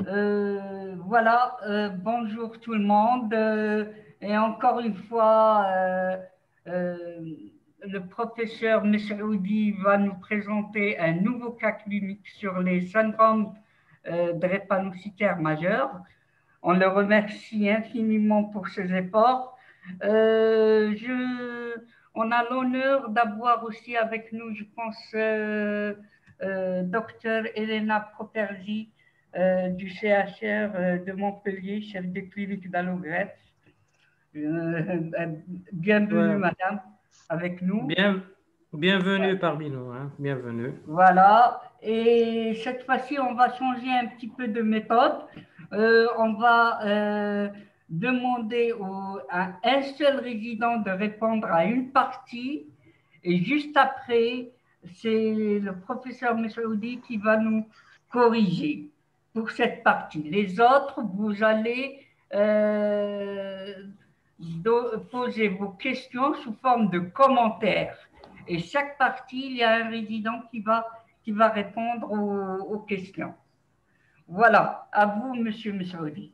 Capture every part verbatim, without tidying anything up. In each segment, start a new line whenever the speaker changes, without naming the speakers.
Euh, voilà, euh, bonjour tout le monde. Euh, et encore une fois, euh, euh, le professeur Mesroudi va nous présenter un nouveau cas clinique sur les syndromes euh, drépanocytaires majeurs. On le remercie infiniment pour ses efforts. Euh, je, on a l'honneur d'avoir aussi avec nous, je pense, euh, euh, docteur Elena Properzi euh, du C H R euh, de Montpellier, chef de clinique d'allogreffe. Euh, bienvenue,
Ouais.
madame, avec nous.
Bien, bienvenue parmi nous, hein. Bienvenue.
Voilà. Et cette fois-ci, on va changer un petit peu de méthode. Euh, on va euh, demander au, à un seul résident de répondre à une partie. Et juste après, c'est le professeur Messoudi qui va nous corriger pour cette partie. Les autres, vous allez euh, poser vos questions sous forme de commentaires. Et chaque partie, il y a un résident qui va, qui va répondre aux, aux questions. Voilà, à vous, monsieur Messoudi.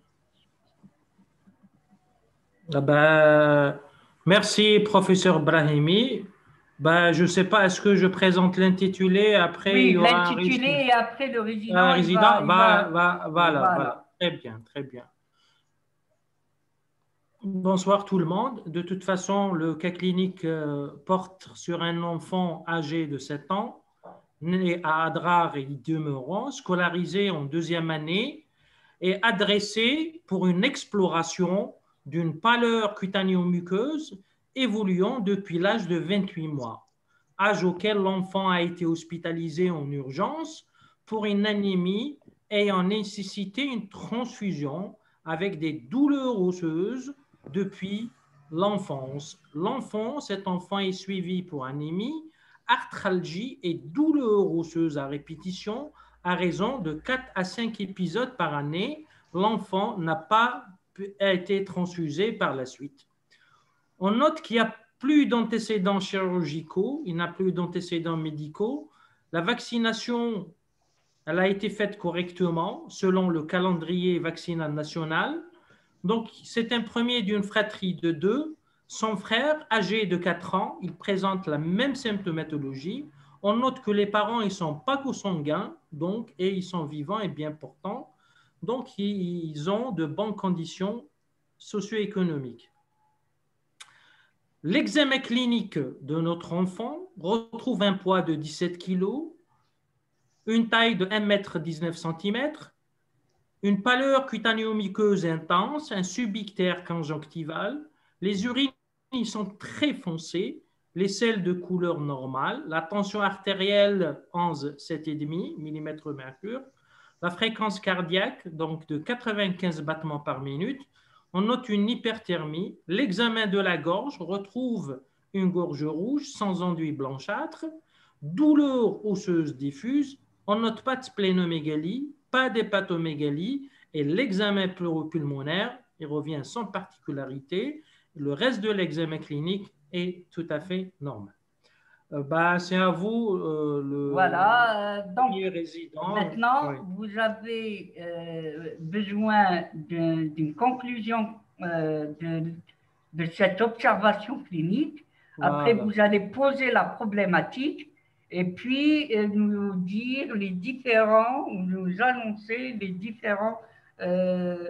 Ah ben, merci, professeur Brahimi. Ben, je ne sais pas, est-ce que je présente l'intitulé, après il
Oui,
y aura un,
l'intitulé
résident,
et après le
un
résident, il va,
résident?
il
Va,
va,
va, voilà,
voilà.
voilà. Très bien, très bien. Bonsoir tout le monde. De toute façon, le cas clinique euh, porte sur un enfant âgé de sept ans, né à Adrar et demeurant, scolarisé en deuxième année et adressé pour une exploration d'une pâleur cutanéo-muqueuse évoluant depuis l'âge de vingt-huit mois, âge auquel l'enfant a été hospitalisé en urgence pour une anémie ayant nécessité une transfusion avec des douleurs osseuses depuis l'enfance. L'enfant, cet enfant est suivi pour anémie, arthralgie et douleurs osseuses à répétition à raison de quatre à cinq épisodes par année. L'enfant n'a pas été transfusé par la suite. On note qu'il n'y a plus d'antécédents chirurgicaux, il n'a plus d'antécédents médicaux. La vaccination, elle a été faite correctement selon le calendrier vaccinal national. Donc, c'est un premier d'une fratrie de deux. Son frère, âgé de quatre ans, il présente la même symptomatologie. On note que les parents, ils sont pas consanguins, donc, et ils sont vivants et bien portants. Donc, ils ont de bonnes conditions socio-économiques. L'examen clinique de notre enfant retrouve un poids de dix-sept kilos, une taille de un mètre dix-neuf centimètres, une pâleur cutanéo-muqueuse intense, un subictère conjonctival. Les urines ils sont très foncées, les selles de couleur normale, la tension artérielle onze virgule sept millimètres mercure, la fréquence cardiaque donc de quatre-vingt-quinze battements par minute. On note une hyperthermie. L'examen de la gorge retrouve une gorge rouge sans enduit blanchâtre, douleur osseuse diffuse. On note pas de splénomégalie, pas d'hépatomégalie, et l'examen pleuropulmonaire, il revient sans particularité. Le reste de l'examen clinique est tout à fait normal. Euh, bah, c'est à vous, euh,
Voilà, euh,
le
donc
premier résident.
maintenant,
Oui.
vous avez euh, besoin d'une conclusion euh, de, de cette observation clinique. Après,
Voilà.
vous allez poser la problématique et puis euh, nous dire les différents, ou nous annoncer les différents euh,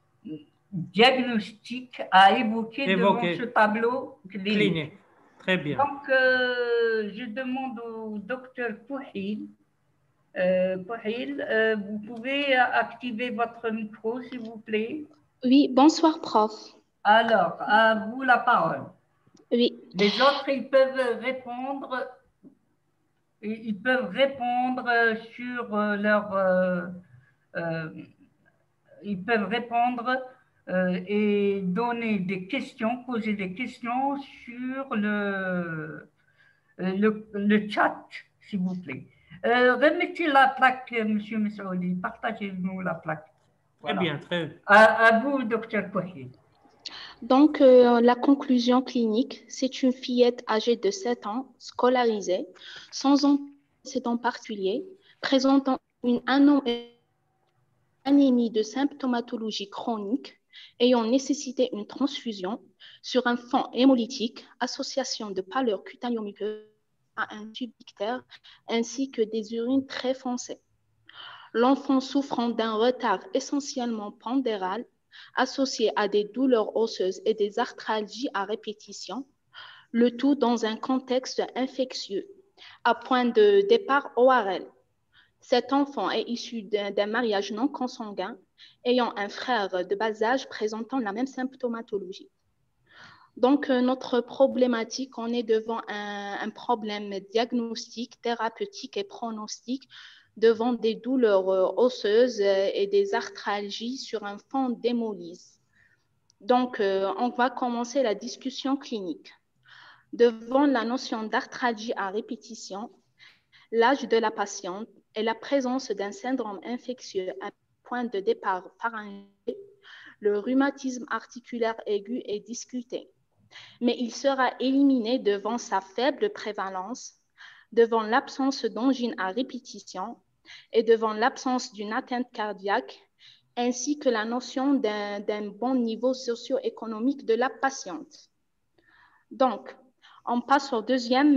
diagnostics à évoquer devant ce
Évoqué.
tableau clinique.
Clinique. Très bien.
Donc, euh, je demande au docteur Pouhil. Euh, Pouhil, euh, vous pouvez activer votre micro, s'il vous plaît.
Oui, bonsoir, prof.
Alors, à vous la parole.
Oui,
Les autres, ils peuvent répondre, ils peuvent répondre sur leur, euh, euh, ils peuvent répondre euh, et donner des questions, poser des questions sur le, le, le chat, s'il vous plaît. Euh, remettez la plaque, monsieur Messoudi, partagez-nous la plaque.
Très
Voilà.
bien. Très...
À, à vous, docteur Pouhil.
donc euh, la conclusion clinique, c'est une fillette âgée de sept ans, scolarisée, sans antécédents particuliers, présentant une anomalie anémie de symptomatologie chronique ayant nécessité une transfusion sur un fond hémolytique, association de pâleur cutanéo-muqueuse à un tube ictère ainsi que des urines très foncées. L'enfant souffrant d'un retard essentiellement pondéral associé à des douleurs osseuses et des arthralgies à répétition, le tout dans un contexte infectieux, à point de départ O R L. Cet enfant est issu d'un mariage non consanguin, ayant un frère de bas âge présentant la même symptomatologie. Donc, euh, notre problématique, on est devant un, un problème diagnostique, thérapeutique et pronostique devant des douleurs euh, osseuses euh, et des arthralgies sur un fond d'hémolyse. Donc, euh, on va commencer la discussion clinique. Devant la notion d'arthralgie à répétition, l'âge de la patiente et la présence d'un syndrome infectieux à point de départ pharyngé, le rhumatisme articulaire aigu est discuté, mais il sera éliminé devant sa faible prévalence, devant l'absence d'angine à répétition et devant l'absence d'une atteinte cardiaque, ainsi que la notion d'un d'un bon niveau socio-économique de la patiente. Donc, on passe au deuxième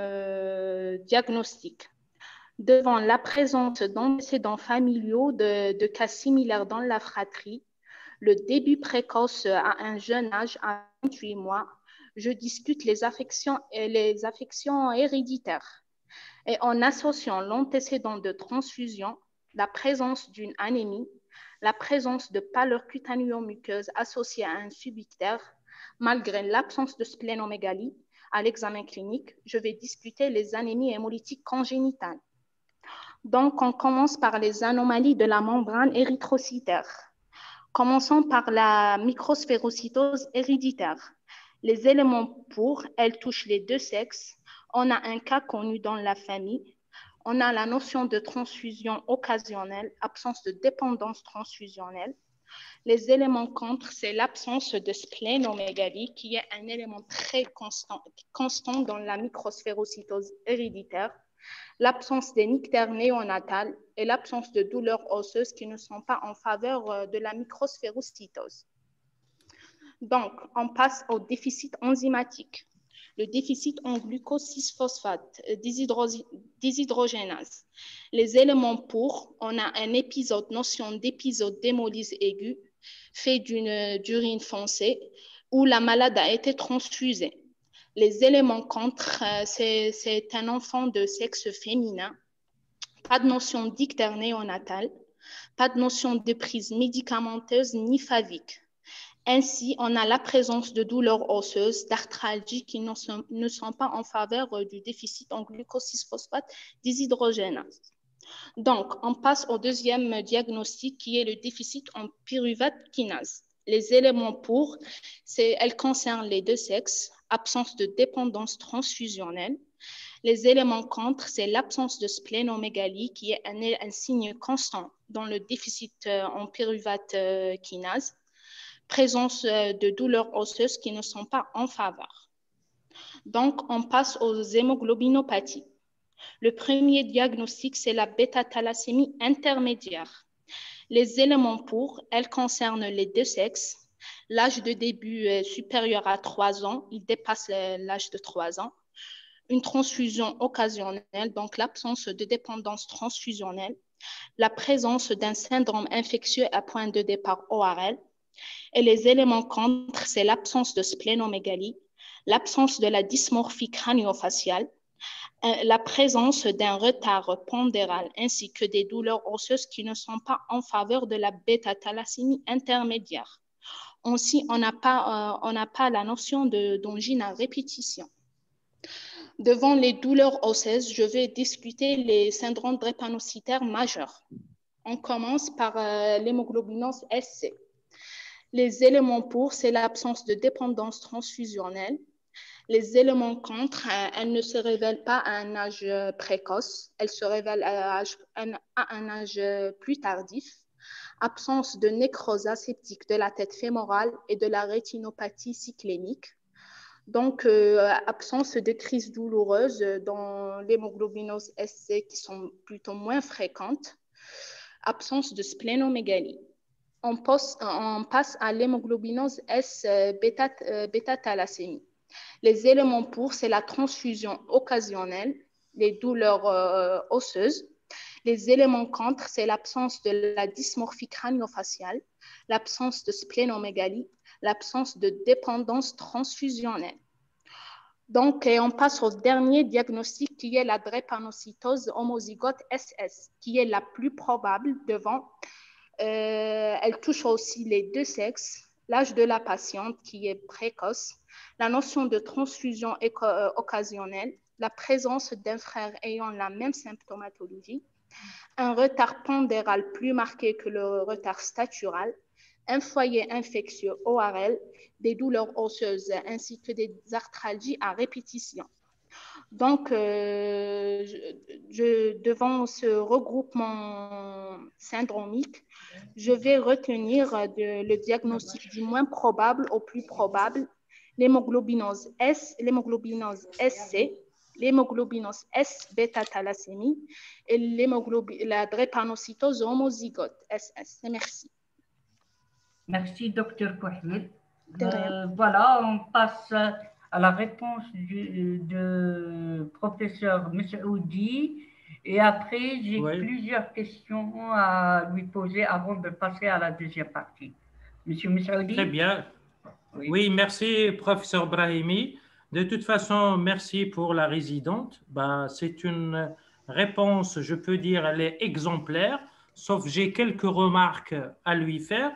euh, diagnostic. Devant la présence d'antécédents familiaux de, de cas similaires dans la fratrie, le début précoce à un jeune âge, à vingt-huit mois, je discute les affections, les affections héréditaires. Et en associant l'antécédent de transfusion, la présence d'une anémie, la présence de pâleur cutanéo-muqueuse associée à un subictère, malgré l'absence de splénomégalie, à l'examen clinique, je vais discuter les anémies hémolytiques congénitales. Donc, on commence par les anomalies de la membrane érythrocytaire. Commençons par la microsphérocytose héréditaire. Les éléments pour, elles touchent les deux sexes. On a un cas connu dans la famille. On a la notion de transfusion occasionnelle, absence de dépendance transfusionnelle. Les éléments contre, c'est l'absence de splénomégalie, qui est un élément très constant, constant dans la microsphérocytose héréditaire. L'absence des nictères néonatales et l'absence de douleurs osseuses qui ne sont pas en faveur de la microsphérocytose. Donc, on passe au déficit enzymatique. Le déficit en glucose six phosphate, déshydrogénase. Les éléments pour, on a un épisode, notion d'épisode d'hémolyse aiguë, fait d'une d'urine foncée, où la malade a été transfusée. Les éléments contre, c'est, c'est un enfant de sexe féminin, pas de notion d'ictère néonatal, pas de notion de prise médicamenteuse ni favique. Ainsi, on a la présence de douleurs osseuses, d'arthralgie qui ne sont, ne sont pas en faveur du déficit en glucose six phosphate déshydrogénase. Donc, on passe au deuxième diagnostic qui est le déficit en pyruvate kinase. Les éléments pour, c'est, elles concernent les deux sexes, absence de dépendance transfusionnelle. Les éléments contre, c'est l'absence de splénomégalie qui est un, un signe constant dans le déficit en pyruvate kinase. Présence de douleurs osseuses qui ne sont pas en faveur. Donc, on passe aux hémoglobinopathies. Le premier diagnostic, c'est la bêta-thalassémie intermédiaire. Les éléments pour, elles concernent les deux sexes. L'âge de début est supérieur à trois ans, il dépasse l'âge de trois ans. Une transfusion occasionnelle, donc l'absence de dépendance transfusionnelle. La présence d'un syndrome infectieux à point de départ O R L. Et les éléments contre, c'est l'absence de splénomégalie, l'absence de la dysmorphie crânio-faciale, la présence d'un retard pondéral ainsi que des douleurs osseuses qui ne sont pas en faveur de la bêta-thalassémie intermédiaire. Aussi, on n'a pas, euh, on n'a pas la notion de, d'angine à répétition. Devant les douleurs osseuses, je vais discuter les syndromes drépanocytaires majeurs. On commence par euh, l'hémoglobinose S C. Les éléments pour, c'est l'absence de dépendance transfusionnelle. Les éléments contre, elles ne se révèlent pas à un âge précoce, elles se révèlent à un âge plus tardif. Absence de nécrose aseptique de la tête fémorale et de la rétinopathie cyclémique. Donc, euh, absence de crises douloureuses dans l'hémoglobinose S C qui sont plutôt moins fréquentes. absence de splénomégalie. On, pose, on passe à l'hémoglobinose S bêta, bêta-thalassémie. Les éléments pour, c'est la transfusion occasionnelle, les douleurs euh, osseuses. Les éléments contre, c'est l'absence de la dysmorphie crânio-faciale, l'absence de splénomégalie, l'absence de dépendance transfusionnelle. Donc, on passe au dernier diagnostic qui est la drépanocytose homozygote S S, qui est la plus probable devant. Euh, elle touche aussi les deux sexes, l'âge de la patiente qui est précoce, la notion de transfusion euh, occasionnelle, la présence d'un frère ayant la même symptomatologie, un retard pondéral plus marqué que le retard statural, un foyer infectieux O R L, des douleurs osseuses ainsi que des arthralgies à répétition. Donc, euh, je, je, devant ce regroupement syndromique, je vais retenir de, le diagnostic du moins probable au plus probable, l'hémoglobinose S, l'hémoglobinose S C, l'hémoglobinose S bêta-thalassémie et la drépanocytose homozygote S S. Merci.
Merci, docteur Kouhil. Euh, voilà, on passe à la réponse du de professeur Messoudi. Et après, j'ai oui. plusieurs questions à lui poser avant de passer à la deuxième partie. Monsieur Messoudi.
Très bien. Oui. oui, merci, professeur Brahimi. De toute façon, merci pour la résidente. Bah, c'est une réponse, je peux dire, elle est exemplaire, sauf j'ai quelques remarques à lui faire.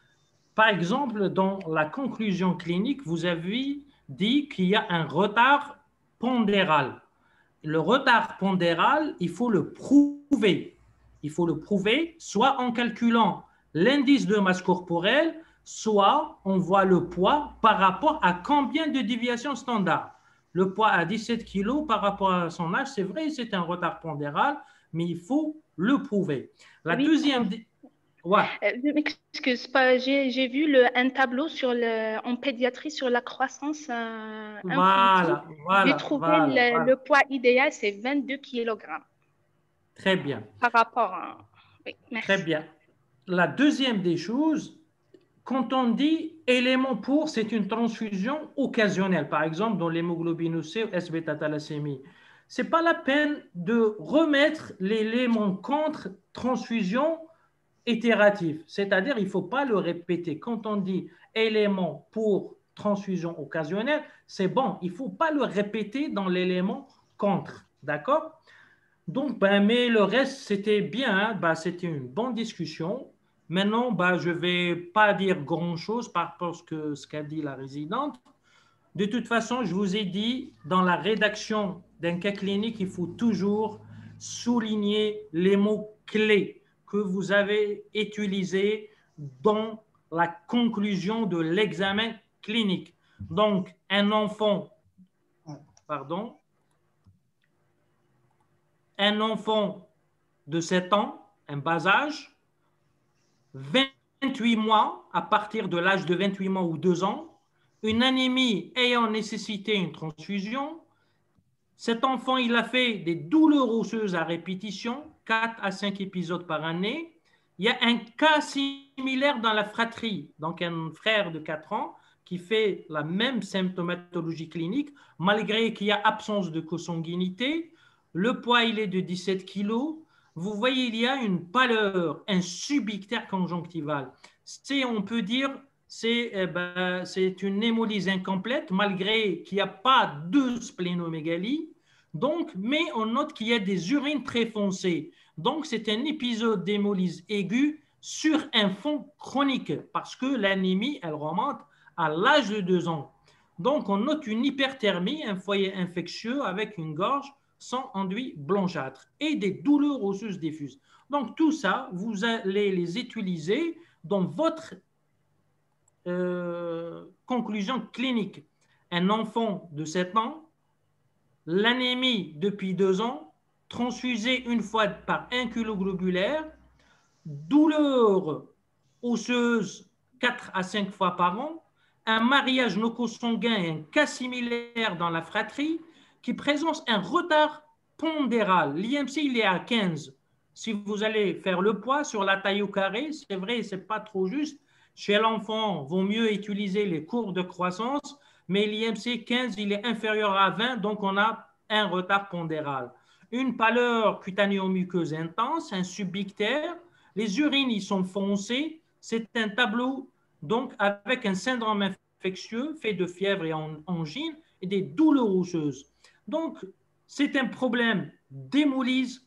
Par exemple, dans la conclusion clinique, vous avez dit qu'il y a un retard pondéral. Le retard pondéral, il faut le prouver. Il faut le prouver soit en calculant l'indice de masse corporelle, soit on voit le poids par rapport à combien de déviations standard. Le poids à dix-sept kilos par rapport à son âge, c'est vrai, c'est un retard pondéral, mais il faut le prouver. La oui. deuxième...
Ouais. Euh, je m'excuse pas, j'ai vu le, un tableau sur le, en pédiatrie sur la croissance euh,
voilà, voilà,
j'ai trouvé
voilà,
le,
voilà.
le poids idéal, c'est vingt-deux kilogrammes.
Très bien.
Par rapport à... Oui, merci.
Très bien. La deuxième des choses, quand on dit élément pour, c'est une transfusion occasionnelle. Par exemple, dans l'hémoglobinose C ou S bêta-thalassémie. Ce n'est pas la peine de remettre l'élément contre transfusion itératif, c'est-à-dire il ne faut pas le répéter. Quand on dit élément pour transfusion occasionnelle, c'est bon, il ne faut pas le répéter dans l'élément contre, d'accord? Donc, ben, mais le reste, c'était bien, hein? Ben, c'était une bonne discussion. Maintenant, ben, je ne vais pas dire grand-chose par rapport à ce qu'a dit la résidente. De toute façon, je vous ai dit, dans la rédaction d'un cas clinique, il faut toujours souligner les mots clés que vous avez utilisé dans la conclusion de l'examen clinique. Donc, un enfant, pardon, un enfant de sept ans, un bas âge, vingt-huit mois, à partir de l'âge de vingt-huit mois ou deux ans, une anémie ayant nécessité une transfusion. Cet enfant, il a fait des douleurs osseuses à répétition, quatre à cinq épisodes par année. Il y a un cas similaire dans la fratrie, donc un frère de quatre ans qui fait la même symptomatologie clinique, malgré qu'il y a absence de consanguinité. Le poids, il est de dix-sept kilos. Vous voyez, il y a une pâleur, un subictère conjonctival. C'est, on peut dire, c'est eh ben, c'est une hémolyse incomplète, malgré qu'il n'y a pas de splénomégalie. Donc, mais on note qu'il y a des urines très foncées. Donc, c'est un épisode d'hémolyse aiguë sur un fond chronique parce que l'anémie, elle remonte à l'âge de deux ans. Donc, on note une hyperthermie, un foyer infectieux avec une gorge sans enduit blanchâtre et des douleurs osseuses diffuses. Donc, tout ça, vous allez les utiliser dans votre euh, conclusion clinique. Un enfant de sept ans, l'anémie depuis deux ans, transfusé une fois par un kilo globulaire, douleur osseuse quatre à cinq fois par an, un mariage noco-sanguin et un cas similaire dans la fratrie qui présente un retard pondéral. L'I M C, il est à quinze. si vous allez faire le poids sur la taille au carré, c'est vrai, ce n'est pas trop juste. Chez l'enfant, il vaut mieux utiliser les courbes de croissance, mais l'I M C quinze, il est inférieur à vingt, donc on a un retard pondéral. Une pâleur cutanéo-muqueuse intense, un subictère, les urines ils sont foncées, c'est un tableau donc avec un syndrome infectieux fait de fièvre et angine et des douleurs osseuses. Donc, c'est un problème d'hémolyse,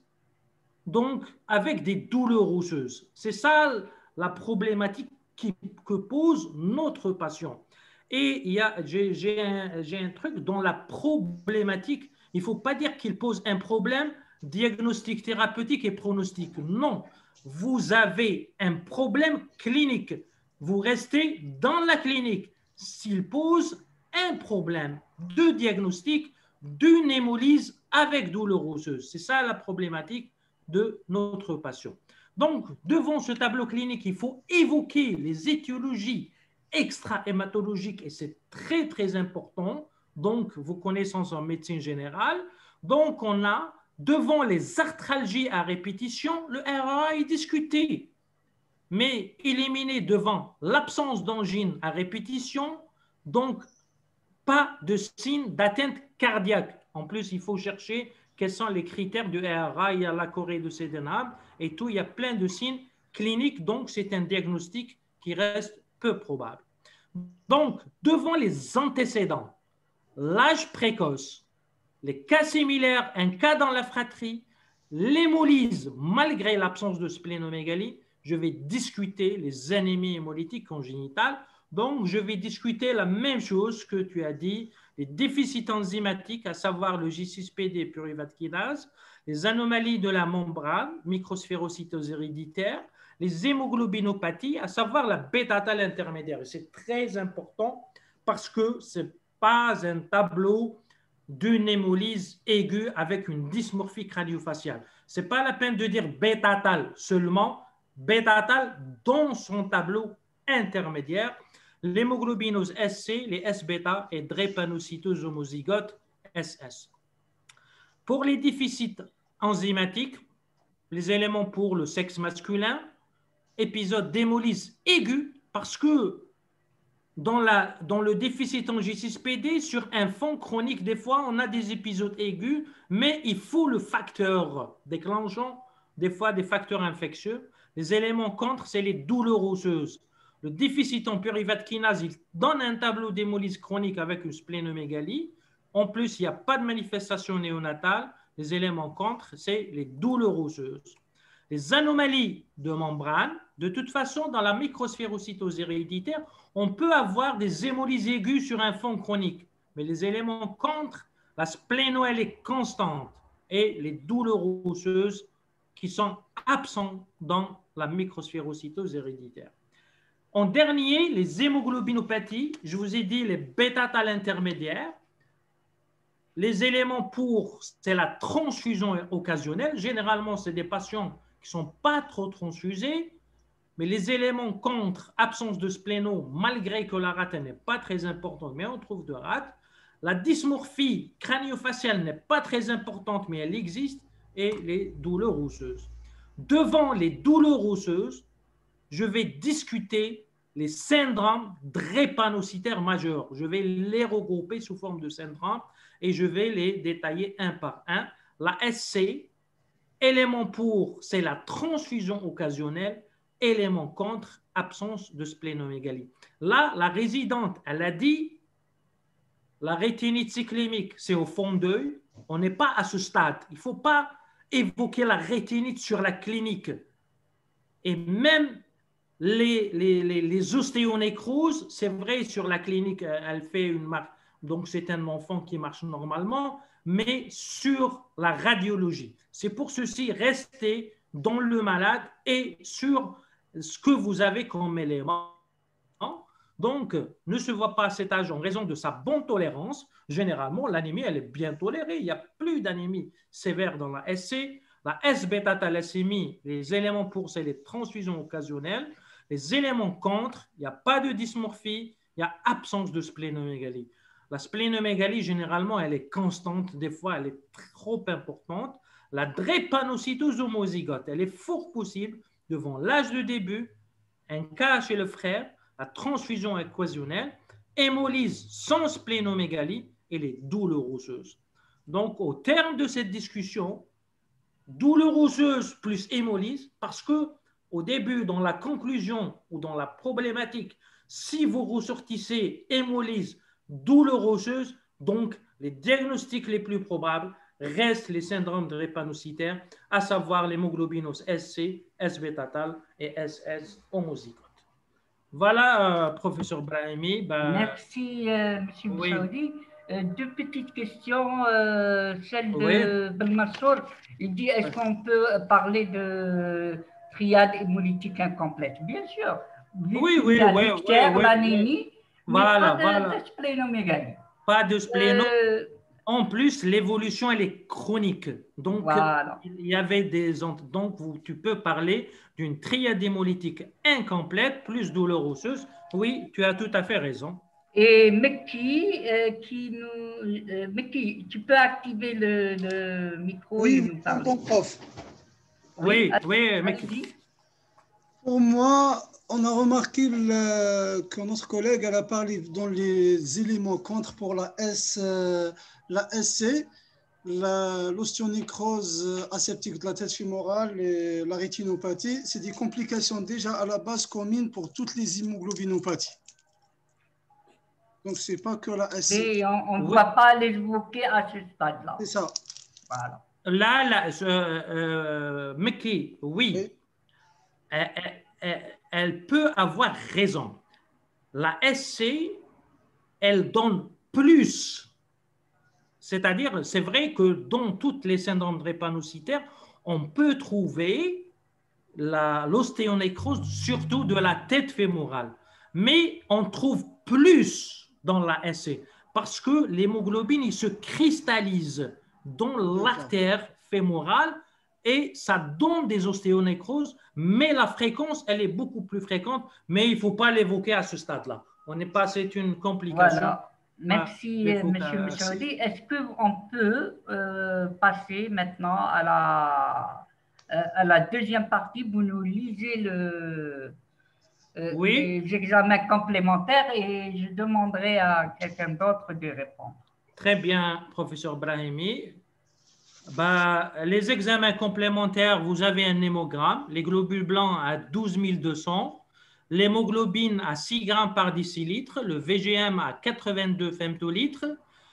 donc avec des douleurs osseuses. C'est ça la problématique qui, que pose notre patient. Et j'ai un, un truc dans la problématique, il ne faut pas dire qu'il pose un problème diagnostic thérapeutique et pronostic. Non, vous avez un problème clinique. Vous restez dans la clinique. S'il pose un problème de diagnostic d'une hémolyse avec douleur osseuse, c'est ça la problématique de notre patient. Donc, devant ce tableau clinique, il faut évoquer les étiologies extra-hématologiques et c'est très, très important. Donc, vos connaissances en médecine générale. Donc, on a, devant les arthralgies à répétition, le R A est discuté. Mais éliminé devant l'absence d'angine à répétition, donc pas de signe d'atteinte cardiaque. En plus, il faut chercher quels sont les critères du R A, il y a la chorée de Sydenham et tout, il y a plein de signes cliniques, donc c'est un diagnostic qui reste peu probable. Donc, devant les antécédents, l'âge précoce, les cas similaires, un cas dans la fratrie, l'hémolyse malgré l'absence de splénomégalie, je vais discuter les anémies hémolytiques congénitales. Donc, je vais discuter la même chose que tu as dit, les déficits enzymatiques, à savoir le J six P D pyruvate kinase, les anomalies de la membrane, microsphérocytose héréditaire, les hémoglobinopathies, à savoir la bêta-thalle intermédiaire. C'est très important parce que ce n'est pas un tableau d'une hémolyse aiguë avec une dysmorphie crânio-faciale. Ce n'est pas la peine de dire bêta-thalle seulement, bêta-thalle dans son tableau intermédiaire, l'hémoglobinose S C, les S-bêta et drépanocytose homozygote S S. Pour les déficits enzymatiques, les éléments pour le sexe masculin, épisode d'hémolyse aiguë, parce que dans, la, dans le déficit en J six P D, sur un fond chronique, des fois, on a des épisodes aigus, mais il faut le facteur déclenchant, des fois des facteurs infectieux. Les éléments contre, c'est les douleurs osseuses. Le déficit en pyruvate kinase, il donne un tableau d'hémolyse chronique avec une splénomégalie. En plus, il n'y a pas de manifestation néonatale. Les éléments contre, c'est les douleurs osseuses. Les anomalies de membrane, de toute façon, dans la microsphérocytose héréditaire, on peut avoir des hémolyses aiguës sur un fond chronique. Mais les éléments contre, la spléno, elle est constante. Et les douleurs osseuses qui sont absentes dans la microsphérocytose héréditaire. En dernier, les hémoglobinopathies, je vous ai dit les bêta-thalle intermédiaires. Les éléments pour, c'est la transfusion occasionnelle. Généralement, c'est des patients qui ne sont pas trop transfusés, mais les éléments contre, absence de spléno, malgré que la rate n'est pas très importante, mais on trouve de rate. La dysmorphie crânio-faciale n'est pas très importante, mais elle existe, et les douleurs osseuses. Devant les douleurs osseuses, je vais discuter les syndromes drépanocytaires majeurs. Je vais les regrouper sous forme de syndromes et je vais les détailler un par un. La S C, élément pour, c'est la transfusion occasionnelle, élément contre, absence de splénomégalie. Là, la résidente, elle a dit, la rétinite cyclémique, c'est au fond d'œil. On n'est pas à ce stade. Il ne faut pas évoquer la rétinite sur la clinique. Et même les, les, les, les ostéonécroses, c'est vrai, sur la clinique, elle fait une marque. Donc, c'est un enfant qui marche normalement, mais sur la radiologie. C'est pour ceci, restez dans le malade et sur ce que vous avez comme élément. Donc, ne se voit pas à cet âge en raison de sa bonne tolérance. Généralement, l'anémie, elle est bien tolérée. Il n'y a plus d'anémie sévère dans la S C. La S-bêta-thalassémie, les éléments pour, c'est les transfusions occasionnelles. Les éléments contre, il n'y a pas de dysmorphie, il y a absence de splénomégalie. La splénomégalie, généralement, elle est constante. Des fois, elle est trop importante. La drépanocytose homozygote, elle est fort possible devant l'âge de début, un cas chez le frère, la transfusion équationnelle, hémolyse sans splénomégalie et les douleurs osseuses. Donc, au terme de cette discussion, douleur osseuse plus hémolyse, parce que au début, dans la conclusion ou dans la problématique, si vous ressortissez hémolyse, douleur osseuse, donc les diagnostics les plus probables restent les syndromes drépanocytaires, à savoir l'hémoglobinos S C, S-bêta-tal et S S homozygote. Voilà, euh, professeur Brahimi. Ben,
merci, euh, monsieur
oui.
Moussaoudi. Euh, deux petites questions. Euh, celle de
Oui.
Belmassour, il dit, est-ce qu'on peut parler de triade hémolytique incomplète? Bien sûr. Vu
Oui,
qu'il
oui,
y a
oui,
l'ictère,
oui,
l'anémie,
oui.
mais
Voilà,
pas de,
voilà.
de splénomégalie.
Pas de spléno.
Euh,
En plus, l'évolution, elle est chronique. Donc,
voilà.
il y avait des... Donc, vous, tu peux parler d'une triade hémolytique incomplète, plus douleur osseuse. Oui, tu as tout à fait raison.
Et Mekki, euh, qui nous... Euh, Mekki, tu peux activer le, le micro
oui,
et nous parler.
bon prof.
Oui,
Oui,
oui, Mekki.
allez-y.
Pour moi, on a remarqué le, que notre collègue elle a parlé dans les éléments contre pour la, S, euh, la S C, l'ostéonécrose aseptique de la tête fémorale et la rétinopathie. C'est des complications déjà à la base communes pour toutes les hémoglobinopathies. Donc, ce n'est pas que la S C.
Et on ne
Oui.
doit pas les évoquer à ce stade-là.
C'est ça.
Voilà.
Là, là euh, euh, Mekki, oui.
Oui.
Elle, elle, elle peut avoir raison. La S C, elle donne plus. C'est-à-dire, c'est vrai que dans toutes les syndromes drépanocytaires, on peut trouver l'ostéonécrose, surtout de la tête fémorale. Mais on trouve plus dans la S C parce que l'hémoglobine, il se cristallise dans l'artère fémorale et ça donne des ostéonécroses, mais la fréquence, elle est beaucoup plus fréquente, mais il ne faut pas l'évoquer à ce stade-là. On n'est pas, c'est une complication.
Voilà. Merci,
ah,
monsieur Moussaoudi. Est-ce qu'on peut euh, passer maintenant à la, euh, à la deuxième partie? Vous nous lisez le, euh,
oui.
les examens complémentaires et je demanderai à quelqu'un d'autre de répondre.
Très bien, professeur Brahimi. Bah, les examens complémentaires, vous avez un hémogramme, les globules blancs à douze mille deux cents, l'hémoglobine à six grammes par décilitre, le V G M à quatre-vingt-deux femtolitres,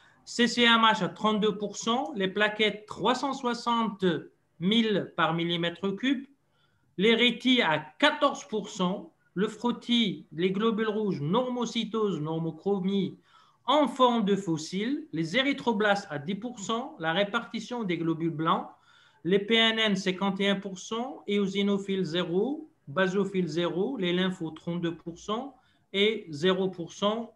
C C M H à trente-deux pour cent, les plaquettes trois cent soixante mille par millimètre cube, les rétis à quatorze pour cent, le frottis, les globules rouges, normocytose, normochromie, en forme de fossiles, les érythroblastes à dix pour cent, la répartition des globules blancs, les P N N cinquante et un pour cent, éosinophiles zéro, basophiles zéro, les lymphos trente-deux pour cent et zéro pour cent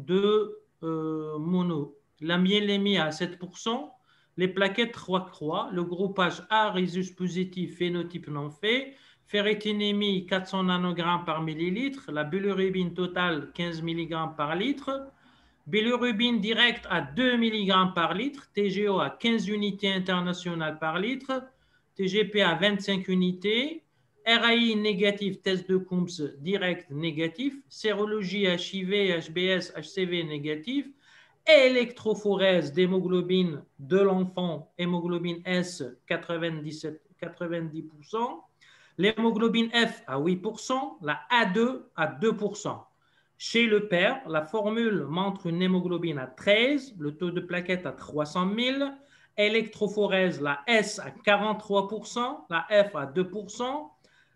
de euh, mono. La myélémie à sept pour cent, les plaquettes trois croix, le groupage A, rhésus positif, phénotype non fait, ferritinémie quatre cents nanogrammes par millilitre, la bilirubine totale quinze milligrammes par litre, bilirubine directe à deux milligrammes par litre, T G O à quinze unités internationales par litre, T G P à vingt-cinq unités, R A I négatif, test de Coombs direct négatif, sérologie H I V, H B S, H C V négatif, électrophorèse d'hémoglobine de l'enfant, hémoglobine S quatre-vingt-dix-sept, quatre-vingt-dix pour cent, l'hémoglobine F à huit pour cent, la A deux à deux pour cent. Chez le père, la formule montre une hémoglobine à treize, le taux de plaquettes à trois cent mille, électrophorèse, la S à quarante-trois pour cent, la F à deux pour cent,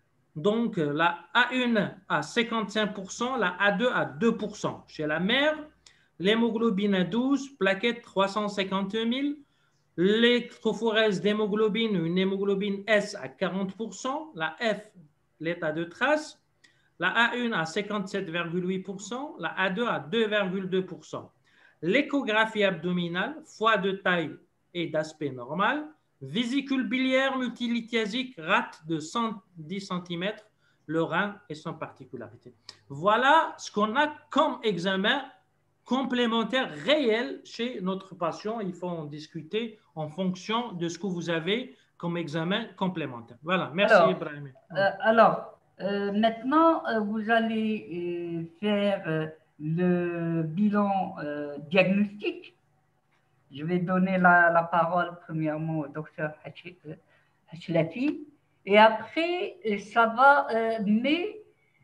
donc la A un à cinquante-cinq pour cent, la A deux à deux pour cent. Chez la mère, l'hémoglobine à douze, plaquettes trois cent cinquante mille, l'électrophorèse d'hémoglobine, une hémoglobine S à quarante pour cent, la F, l'état de trace, la A un à cinquante-sept virgule huit pour cent, la A deux à deux virgule deux pour cent. L'échographie abdominale, foie de taille et d'aspect normal, vésicule biliaire multilithiasique, rate de cent dix centimètres, le rein et son particularité. Voilà ce qu'on a comme examen complémentaire réel chez notre patient. Il faut en discuter en fonction de ce que vous avez comme examen complémentaire. Voilà, merci
Alors,
Ibrahim.
euh, alors euh, maintenant, euh, vous allez euh, faire euh, le bilan euh, diagnostique. Je vais donner la, la parole premièrement au docteur Hachlafi. Et après, ça va, euh, mais,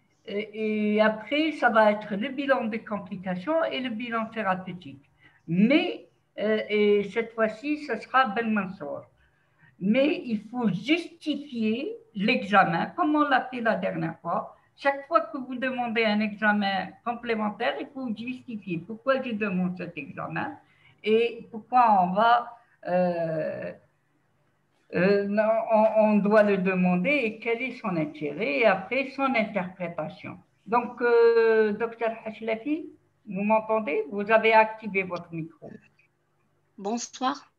et après, ça va être le bilan des complications et le bilan thérapeutique. Mais, euh, et cette fois-ci, ce sera Ben Mansour. Mais il faut justifier l'examen, comme on l'a fait la dernière fois. Chaque fois que vous demandez un examen complémentaire, il faut justifier pourquoi je demande cet examen et pourquoi on va, euh, euh, on, on doit le demander et quel est son intérêt et après son interprétation. Donc, euh, docteur Hachlafi, vous m'entendez? Vous avez activé votre micro.
Bonsoir.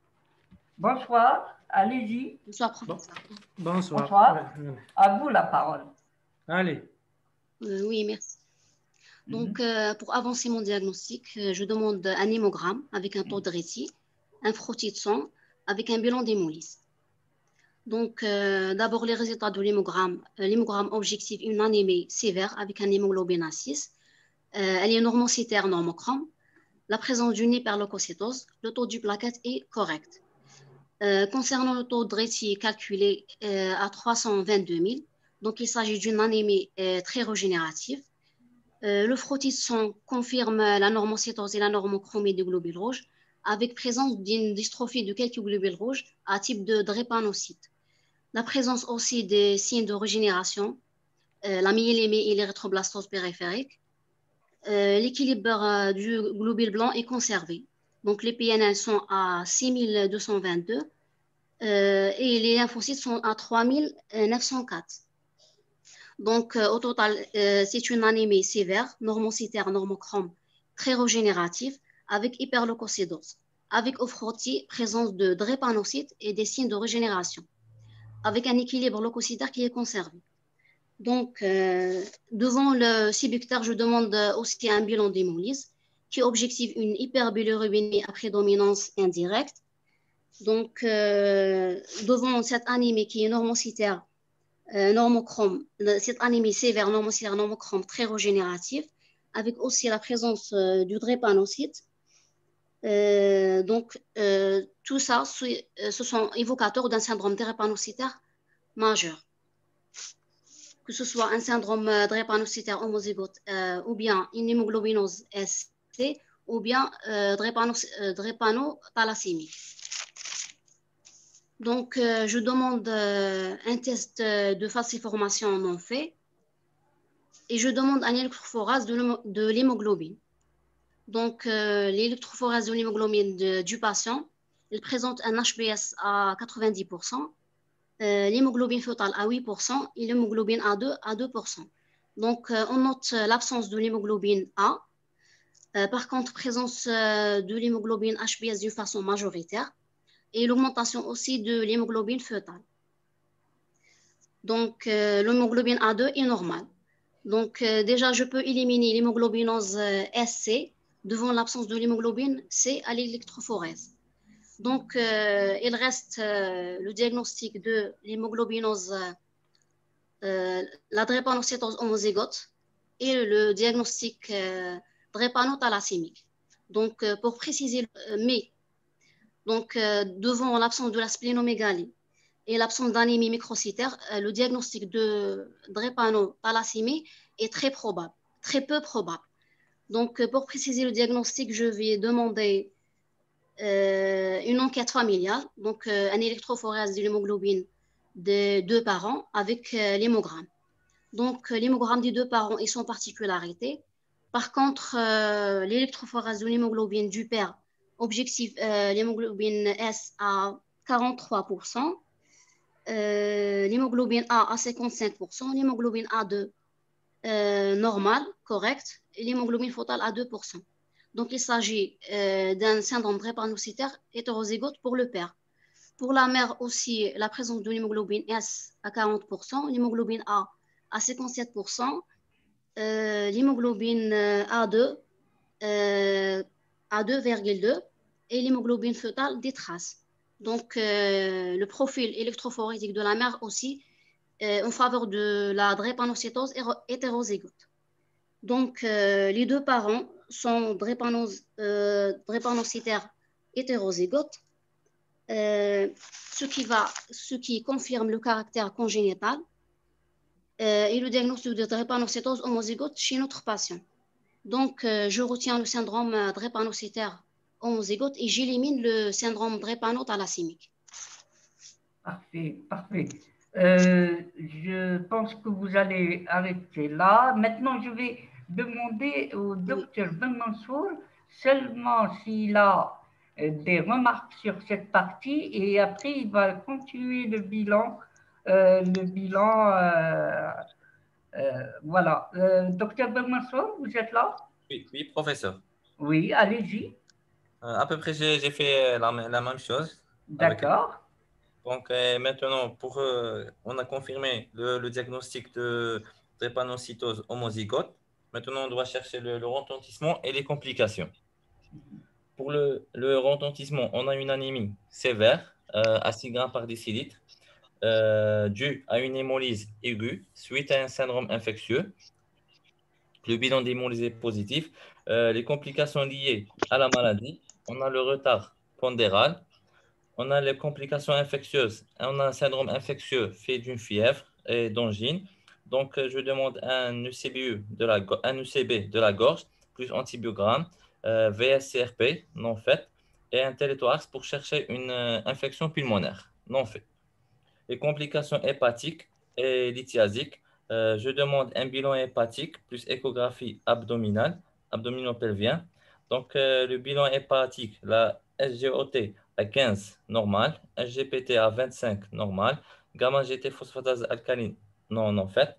Bonsoir, allez-y.
Bonsoir, professeur.
Bonsoir.
Bonsoir.
Ouais, ouais.
À vous la parole.
Allez.
Euh, oui, merci. Donc,
Mhm.
euh, pour avancer mon diagnostic, euh, je demande un hémogramme avec un taux de récit, un frottis de sang avec un bilan d'hémolyse. Donc, euh, d'abord, les résultats de l'hémogramme. Euh, l'hémogramme objectif, une anémie sévère avec un hémoglobine A six. Euh, elle est normocytaire normochrome. La présence d'une hyperleucocytose, le taux du plaquette est correct. Euh, concernant le taux de récit calculé euh, à trois cent vingt-deux mille, donc il s'agit d'une anémie euh, très régénérative. Euh, le frottis de sang confirme la normocytose et la normochromie des globules rouges avec présence d'une dystrophie de quelques globules rouges à type de drépanocyte. La présence aussi des signes de régénération, euh, la myélémie et l'érythroblastose périphérique. Euh, l'équilibre euh, du globule blanc est conservé. Donc les P N L sont à six mille deux cent vingt-deux euh, et les lymphocytes sont à trois mille neuf cent quatre. Donc, euh, au total, euh, c'est une anémie sévère, normocytaire, normochrome, très régénérative, avec hyperleucocidose, avec au frottis, présence de drépanocytes et des signes de régénération, avec un équilibre leucocytaire qui est conservé. Donc, euh, devant le cibuctaire, je demande aussi un bilan d'hémolyse, qui objective une hyperbilirubinémie à prédominance indirecte. Donc, euh, devant cette anémie qui est normocytaire, Euh, normochrome, cette anémie sévère normocytaire normochrome très régénérative, avec aussi la présence euh, du drépanocyte. Euh, donc, euh, tout ça, ce sont évocateurs d'un syndrome drépanocytaire majeur. Que ce soit un syndrome drépanocytaire homozygote euh, ou bien une hémoglobinose S T ou bien euh, drépanothalasémie. Donc, euh, je demande euh, un test de falsiformation non fait et je demande un électrophorase de l'hémoglobine. Donc, euh, l'électrophorase de l'hémoglobine du patient, il présente un H B S à quatre-vingt-dix pour cent, euh, l'hémoglobine fœtale à huit pour cent et l'hémoglobine A deux à deux pour cent. Donc, euh, on note l'absence de l'hémoglobine A. Euh, par contre, présence euh, de l'hémoglobine H B S d'une façon majoritaire et l'augmentation aussi de l'hémoglobine fœtale. Donc, euh, l'hémoglobine A deux est normale. Donc, euh, déjà, je peux éliminer l'hémoglobinose euh, S C devant l'absence de l'hémoglobine C à l'électrophorèse. Donc, euh, il reste euh, le diagnostic de l'hémoglobinose, euh, la drépanocytose homozygote et le diagnostic euh, drépanothalassémique. Donc, euh, pour préciser, euh, mais donc, euh, devant l'absence de la splénomégalie et l'absence d'anémie microcytaire, euh, le diagnostic de drépanothalassémie est très probable, très peu probable. Donc, euh, pour préciser le diagnostic, je vais demander euh, une enquête familiale, donc euh, un électrophorèse de l'hémoglobine des deux parents avec euh, l'hémogramme. Donc, euh, l'hémogramme des deux parents et son particularité. Par contre, euh, l'électrophorèse de l'hémoglobine du père, objectif euh, l'hémoglobine S à quarante-trois pour cent, euh, l'hémoglobine A à cinquante-cinq pour cent, l'hémoglobine A deux euh, normale, correcte, et l'hémoglobine fœtale à deux pour cent. Donc, il s'agit euh, d'un syndrome drépanocytaire hétérozygote pour le père. Pour la mère aussi, la présence de l'hémoglobine S à quarante pour cent, l'hémoglobine A à cinquante-sept pour cent, euh, l'hémoglobine A deux euh, à deux virgule deux et l'hémoglobine fœtale des traces. Donc, euh, le profil électrophorétique de la mère aussi euh, en faveur de la drépanocytose hétérozygote. Donc, euh, les deux parents sont drépano- euh, drépanocytaires hétérozygotes, euh, ce qui va, ce qui confirme le caractère congénital euh, et le diagnostic de drépanocytose homozygote chez notre patient. Donc, euh, je retiens le syndrome drépanocytaire homozygote et j'élimine le syndrome drépano-thalassémique.
Parfait, parfait. Euh, je pense que vous allez arrêter là. Maintenant, je vais demander au docteur Ben Mansour seulement s'il a euh, des remarques sur cette partie et après, il va continuer le bilan. Euh, le bilan, euh, euh, voilà. Euh, docteur Ben Mansour, vous êtes là?
Oui, oui, professeur.
Oui, allez-y.
Euh, à peu près, j'ai j'ai fait la, la même chose. Avec...
D'accord.
Donc, euh, maintenant, pour, euh, on a confirmé le, le diagnostic de drépanocytose homozygote. Maintenant, on doit chercher le, le retentissement et les complications. Pour le, le retentissement, on a une anémie sévère euh, à six grammes par décilitre euh, due à une hémolyse aiguë suite à un syndrome infectieux. Le bilan d'hémolyse est positif. Euh, les complications liées à la maladie, on a le retard pondéral, on a les complications infectieuses, on a un syndrome infectieux fait d'une fièvre et d'angine. Donc, euh, je demande un U C B U de la, un U C B de la gorge, plus antibiogramme, euh, V S C R P non fait, et un téléthorax pour chercher une euh, infection pulmonaire non fait. Les complications hépatiques et lithiasiques, euh, je demande un bilan hépatique plus échographie abdominale, abdominopelvien. Donc, euh, le bilan hépatique, la S G O T à quinze, normal, S G P T à vingt-cinq, normal, gamma G T phosphatase alcaline, non, non fait.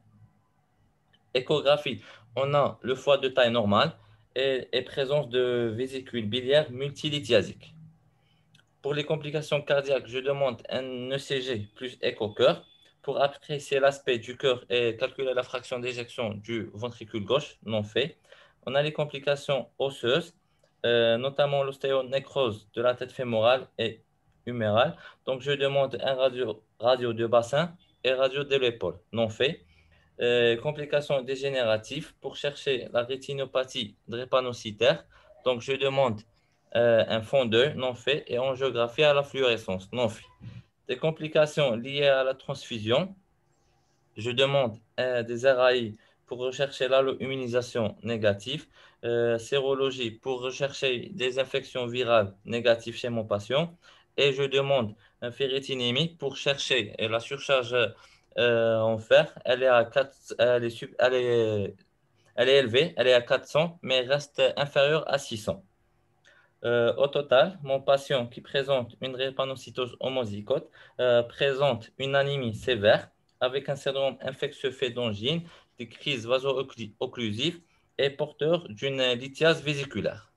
Échographie, on a le foie de taille normale et, et présence de vésicules biliaires multilithiasiques. Pour les complications cardiaques, je demande un E C G plus écho-cœur pour apprécier l'aspect du cœur et calculer la fraction d'éjection du ventricule gauche, non fait. On a les complications osseuses, euh, notamment l'ostéonécrose de la tête fémorale et humérale. Donc, je demande un radio, radio de bassin et radio de l'épaule, non fait. Euh, complications dégénératives pour chercher la rétinopathie drépanocytaire. Donc, je demande euh, un fond d'œil non fait et angiographie à la fluorescence non fait. Des complications liées à la transfusion. Je demande euh, des R A I pour rechercher l'allo-immunisation négative, euh, sérologie pour rechercher des infections virales négatives chez mon patient, et je demande un ferritinémie pour chercher et la surcharge euh, en fer. Elle est, à quatre, elle, est, elle, est, elle est élevée, elle est à quatre cents, mais reste inférieure à six cents. Euh, au total, mon patient qui présente une drépanocytose homozygote euh, présente une anémie sévère avec un syndrome infectieux fait d'angine, des crises vaso-occlusives et porteur d'une lithiase vésiculaire.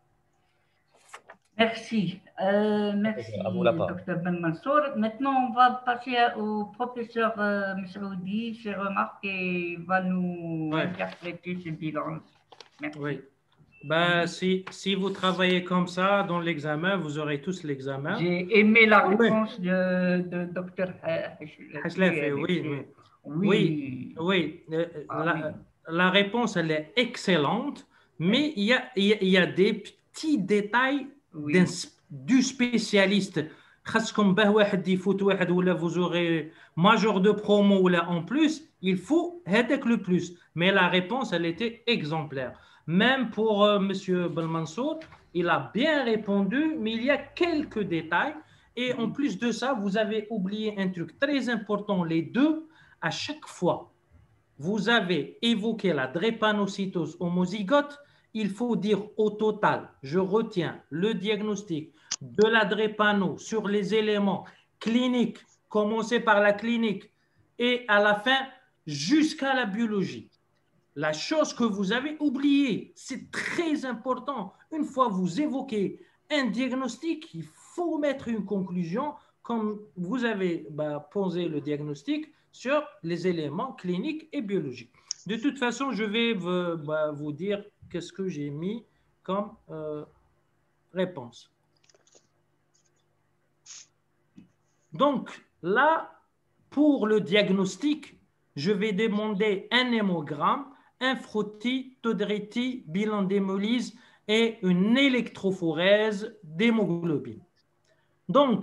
Merci. Euh, merci, docteur Ben Mansour. Maintenant, on va passer au professeur euh, Mesroudi, ses remarques, et il va nous ouais. interpréter ce bilan. Merci.
Oui. Ben, si, si vous travaillez comme ça dans l'examen, vous aurez tous l'examen.
J'ai aimé la réponse oui. de, de docteur
Haslefi, oui, oui. Oui, oui. Ah, la, oui. la réponse, elle est excellente, mais il y a, il y a, il y a des petits détails oui. du spécialiste. Comme vous aurez major de promo ou là en plus, il faut être le plus. Mais la réponse, elle était exemplaire. Même pour euh, M. Belmansour, il a bien répondu, mais il y a quelques détails. Et en plus de ça, vous avez oublié un truc très important, les deux, à chaque fois. Vous avez évoqué la drépanocytose homozygote. Il faut dire au total, je retiens le diagnostic de la drépano sur les éléments cliniques, commencer par la clinique et à la fin jusqu'à la biologie. La chose que vous avez oubliée, c'est très important. Une fois vous évoquez un diagnostic, il faut mettre une conclusion comme vous avez bah, posé le diagnostic sur les éléments cliniques et biologiques. De toute façon, je vais vous, bah, vous dire qu'est-ce que j'ai mis comme euh, réponse. Donc là, pour le diagnostic, je vais demander un hémogramme, un frottis, taux de réti, bilan d'hémolyse et une électrophorèse d'hémoglobine. Donc,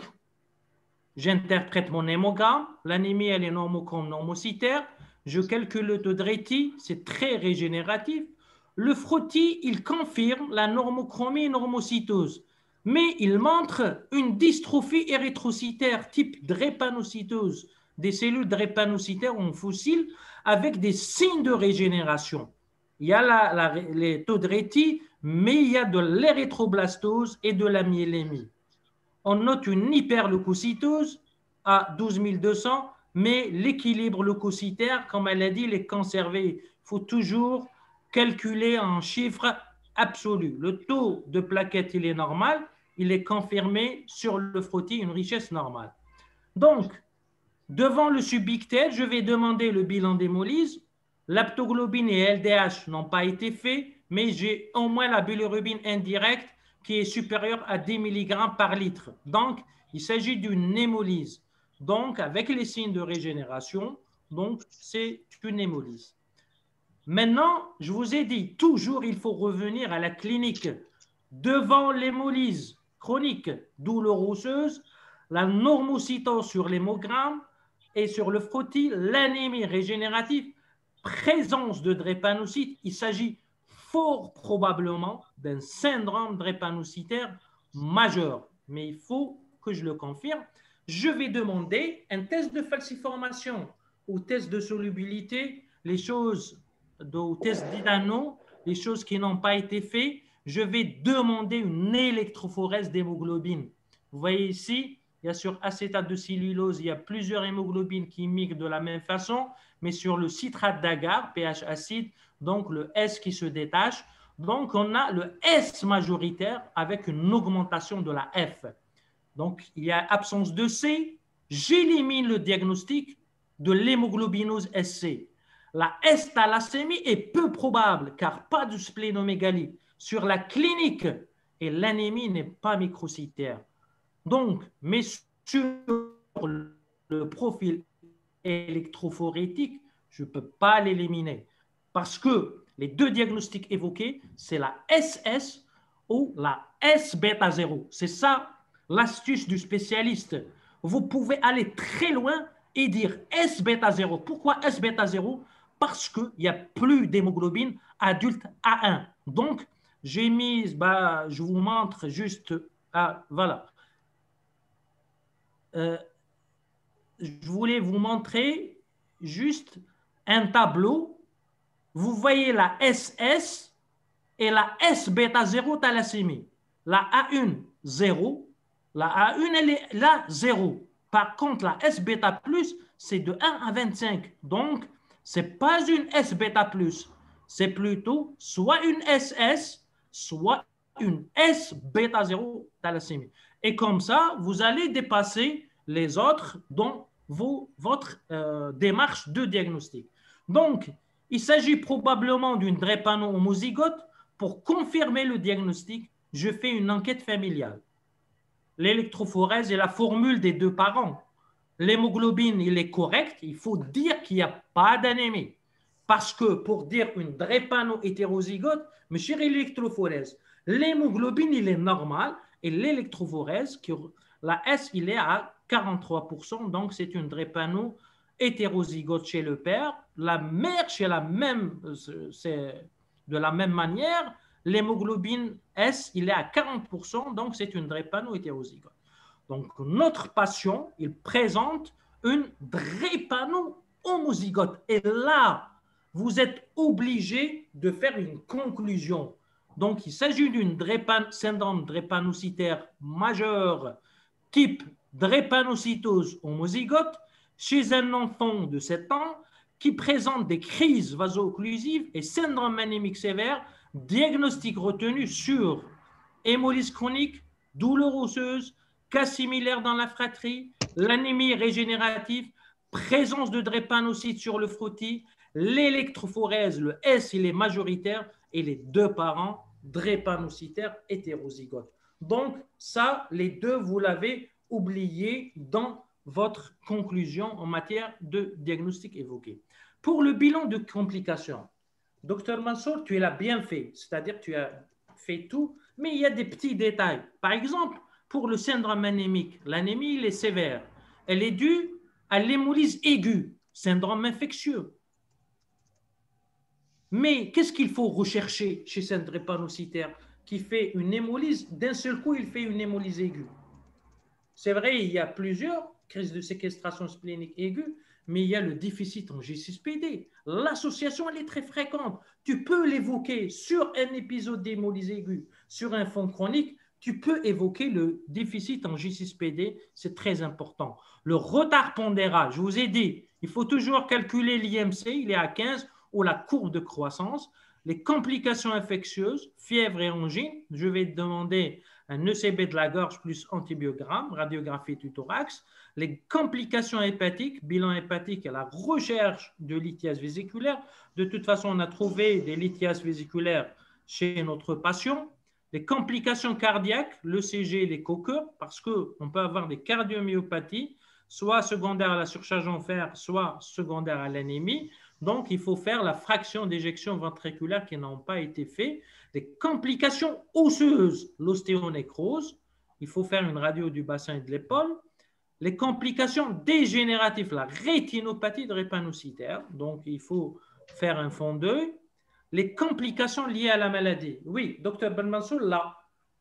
j'interprète mon hémogramme, l'anémie elle est normochrome normocytaire, je calcule le taux de réti, c'est très régénératif. Le frottis, il confirme la normochromie normocytose, mais il montre une dystrophie érythrocytaire type drépanocytose, des cellules drépanocytaires en fossiles avec des signes de régénération. Il y a la, la, les taux de réti, mais il y a de l'érythroblastose et de la myélémie. On note une hyperleucocytose à douze mille deux cents, mais l'équilibre leucocytaire, comme elle a dit, il est conservé. Il faut toujours calculer en chiffres absolus. Le taux de plaquettes, il est normal, il est confirmé sur le frottis, une richesse normale. Donc, devant le subictel, je vais demander le bilan d'hémolyse. L'aptoglobine et L D H n'ont pas été faits, mais j'ai au moins la bilirubine indirecte qui est supérieure à dix milligrammes par litre. Donc, il s'agit d'une hémolyse. Donc, avec les signes de régénération, donc c'est une hémolyse. Maintenant, je vous ai dit, toujours il faut revenir à la clinique. Devant l'hémolyse chronique douloureuse, la normocytose sur l'hémogramme et sur le frottis, l'anémie régénérative, présence de drépanocytes, il s'agit fort probablement d'un syndrome drépanocytaire majeur. Mais il faut que je le confirme. Je vais demander un test de falciformation ou test de solubilité, les choses, ou test d'Idano, les choses qui n'ont pas été faites. Je vais demander une électrophorèse d'hémoglobine. Vous voyez ici, il y a sur acétate de cellulose, il y a plusieurs hémoglobines qui migrent de la même façon, mais sur le citrate d'agar, pH acide, donc le S qui se détache. Donc, on a le S majoritaire avec une augmentation de la F. Donc, il y a absence de C. J'élimine le diagnostic de l'hémoglobinose S C. La S-thalassémie est peu probable car pas de splénomégalie sur la clinique et l'anémie n'est pas microcytaire. Donc, mais sur le profil électrophorétique, je ne peux pas l'éliminer parce que les deux diagnostics évoqués, c'est la S S ou la S bêta zéro. C'est ça l'astuce du spécialiste. Vous pouvez aller très loin et dire S bêta zéro. Pourquoi S bêta zéro? Parce qu'il n'y a plus d'hémoglobine adulte A un. Donc, j'ai mis, bah, je vous montre juste, ah, voilà. Euh, je voulais vous montrer juste un tableau. Vous voyez la S S et la S bêta zéro thalassémie. La A un, zéro. La A un, elle est là, zéro. Par contre, la S bêta plus, c'est de un à vingt-cinq. Donc, ce n'est pas une S bêta plus. C'est plutôt soit une S S, soit une S bêta zéro thalassémie. Et comme ça, vous allez dépasser les autres dans vos, votre euh, démarche de diagnostic. Donc, il s'agit probablement d'une drépano-homozygote. Pour confirmer le diagnostic, je fais une enquête familiale. L'électrophorèse est la formule des deux parents. L'hémoglobine, il est correct. Il faut dire qu'il n'y a pas d'anémie. Parce que pour dire une drépano-hétérozygote, mais chez l'électrophorèse, l'hémoglobine, il est normal et l'électrophorèse, la S, il est à quarante-trois pour cent. Donc, c'est une drépano hétérozygote chez le père. La mère, chez la même, c'est de la même manière, l'hémoglobine S, il est à quarante pour cent, donc c'est une drépano-hétérozygote. Donc, notre patient, il présente une drépano-homozygote. Et là, vous êtes obligé de faire une conclusion. Donc, il s'agit d'une drépano, syndrome drépanocytaire majeur type drépanocytose homozygote chez un enfant de sept ans qui présente des crises vaso-occlusives et syndrome anémique sévère, diagnostic retenu sur hémolyse chronique, douleur osseuse, cas similaire dans la fratrie, l'anémie régénérative, présence de drépanocytes sur le frottis, l'électrophorèse, le S, il est majoritaire, et les deux parents drépanocytaires hétérozygotes. Donc, ça, les deux, vous l'avez oublié dans votre conclusion en matière de diagnostic évoqué. Pour le bilan de complications, docteur Mansour, tu l'as bien fait, c'est-à-dire tu as fait tout, mais il y a des petits détails. Par exemple, pour le syndrome anémique, l'anémie il est sévère. Elle est due à l'hémolyse aiguë, syndrome infectieux. Mais qu'est-ce qu'il faut rechercher chez ce drépanocytaire qui fait une hémolyse, d'un seul coup, il fait une hémolyse aiguë? C'est vrai, il y a plusieurs crises de séquestration splénique aiguë, mais il y a le déficit en G six P D. L'association, elle est très fréquente. Tu peux l'évoquer sur un épisode d'hémolyse aiguë, sur un fond chronique, tu peux évoquer le déficit en G six P D, c'est très important. Le retard pondéral, je vous ai dit, il faut toujours calculer l'I M C, il est à quinze, ou la courbe de croissance. Les complications infectieuses, fièvre et angine, je vais demander un E C B de la gorge plus antibiogramme, radiographie du thorax. Les complications hépatiques, bilan hépatique et la recherche de lithiase vésiculaire. De toute façon, on a trouvé des lithiases vésiculaires chez notre patient. Les complications cardiaques, l'E C G et les coqueurs, parce qu'on peut avoir des cardiomyopathies, soit secondaires à la surcharge en fer, soit secondaires à l'anémie. Donc, il faut faire la fraction d'éjection ventriculaire qui n'ont pas été faites. Les complications osseuses, l'ostéonécrose, il faut faire une radio du bassin et de l'épaule. Les complications dégénératives, la rétinopathie drépanocytaire, donc il faut faire un fond d'œil. Les complications liées à la maladie. Oui, docteur Ben Mansour, là,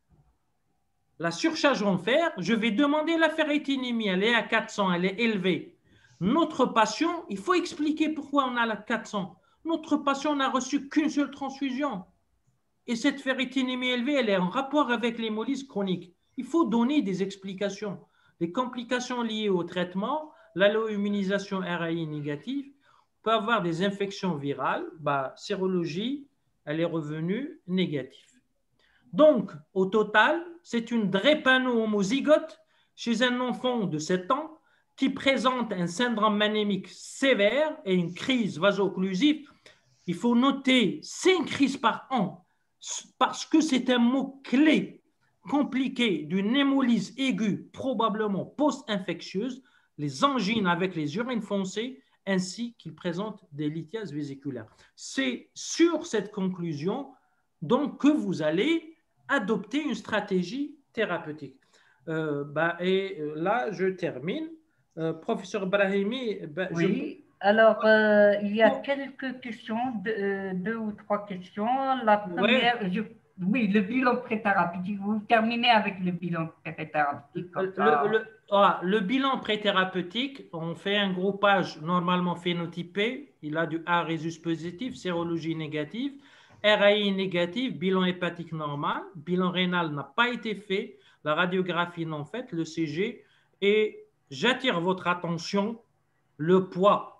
la surcharge en fer, je vais demander la ferritinémie, elle est à quatre cents, elle est élevée. Notre patient, il faut expliquer pourquoi on a la quatre cents. Notre patient n'a reçu qu'une seule transfusion. Et cette ferritinémie élevée, elle est en rapport avec l'hémolyse chronique. Il faut donner des explications. Les complications liées au traitement, l'alloimmunisation R A I négative, on peut avoir des infections virales, bah, sérologie, elle est revenue négative. Donc, au total, c'est une drépano-homozygote chez un enfant de sept ans qui présente un syndrome anémique sévère et une crise vaso-occlusive. Il faut noter cinq crises par an parce que c'est un mot clé compliqué d'une hémolyse aiguë, probablement post-infectieuse, les angines avec les urines foncées, ainsi qu'il présente des lithiases vésiculaires. C'est sur cette conclusion donc que vous allez adopter une stratégie thérapeutique. Euh, bah, et là, je termine. Euh, professeur Brahimi, bah,
oui,
je...
alors euh, il y a quelques questions, deux, euh, deux ou trois questions. La première, ouais. je, oui, le bilan pré-thérapeutique. Vous terminez avec le bilan pré-thérapeutique.
Le, le, le, ah, le bilan pré-thérapeutique, on fait un groupage normalement phénotypé. Il a du A résus positif, sérologie négative, R A I négative, bilan hépatique normal, bilan rénal n'a pas été fait, la radiographie non faite, le C G et j'attire votre attention, le poids.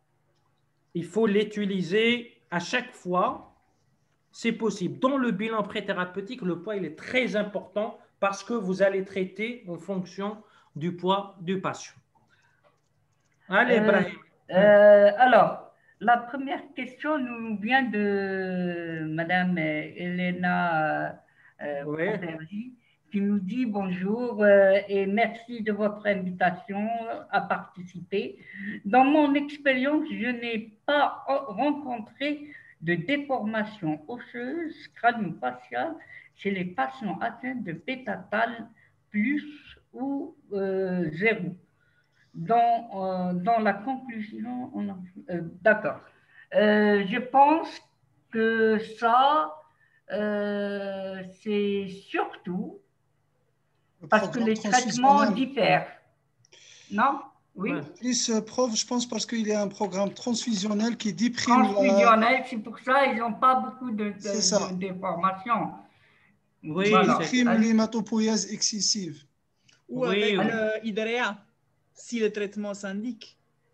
Il faut l'utiliser à chaque fois, c'est possible. Dans le bilan pré-thérapeutique, le poids il est très important parce que vous allez traiter en fonction du poids du patient. Allez,
euh,
Brahim.
Euh, alors, la première question nous vient de Madame Elena euh, oui. qui nous dit bonjour euh, et merci de votre invitation à participer. Dans mon expérience, je n'ai pas rencontré de déformation osseuse crânio-faciale chez les patients atteints de bêta-tal plus ou euh, zéro. Dans, euh, dans la conclusion, euh, d'accord. Euh, je pense que ça, euh, c'est surtout parce que les traitements diffèrent. Non? Oui.
Plus, euh, prof, je pense parce qu'il y a un programme transfusionnel qui déprime.
Transfusionnel, la... c'est pour ça qu'ils n'ont pas beaucoup de, de, de déformations.
Oui, voilà. Déprime l'hématopoïèse excessive.
Ou oui, avec oui. le I D R A, si le traitement s'indique.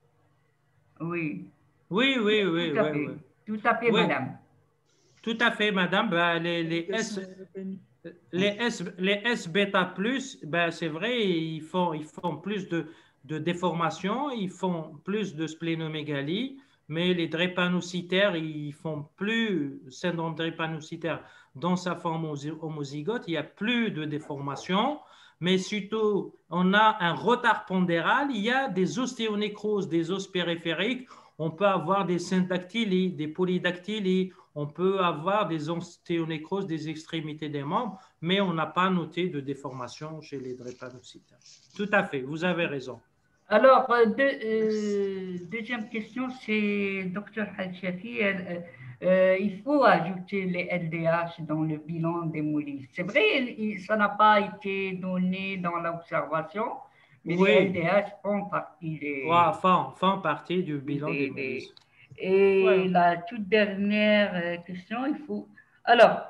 Oui.
Oui, oui, oui.
Tout à
oui,
fait,
oui.
Tout à fait
oui.
madame.
Tout à fait, madame. Ben, les, les S... Les S, les S bêta plus, ben c'est vrai, ils font, ils font plus de, de déformation, ils font plus de splénomégalie, mais les drépanocytaires, ils font plus syndrome drépanocytaire dans sa forme homozygote, il n'y a plus de déformation. mais surtout, on a un retard pondéral. Il y a des ostéonécroses, des os périphériques. On peut avoir des syndactylies, des polydactylies. On peut avoir des ostéonécroses des extrémités des membres, mais on n'a pas noté de déformation chez les drépanocytes. Tout à fait, vous avez raison.
Alors, euh, deux, euh, deuxième question, c'est docteur Halchafi. Euh, euh, il faut ajouter les L D H dans le bilan d'hémolyse. C'est vrai, il, ça n'a pas été donné dans l'observation, mais
Oui.
les L D H font partie des...
Ouais, font, font partie du bilan
des-
d'hémolyse.
des- Et
Ouais.
la toute dernière euh, question, il faut... Alors,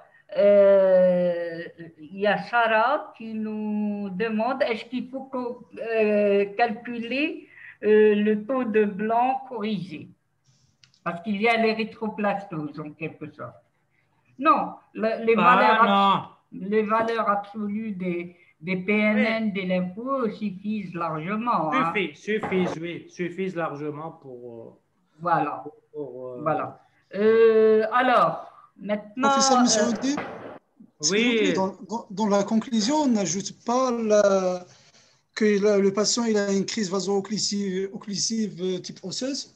euh, il y a Sarah qui nous demande est-ce qu'il faut co- euh, calculer euh, le taux de blanc corrigé? Parce qu'il y a l'érythroplastose en quelque sorte. Non, le- les, valeurs
Ah
abs- les valeurs absolues des, des P M N, des lymphos suffisent largement.
non,
hein.
suffit, suffisent, oui, suffisent largement pour...
Voilà.
pour, pour, euh,
Voilà. Euh, alors, maintenant.
Professeur
euh,
Messoudi, s'il vous plaît,
Oui,
dans, dans- dans la conclusion, on n'ajoute pas la- que la- le patient il a une crise vaso-occlusive occlusive, euh, type osseuse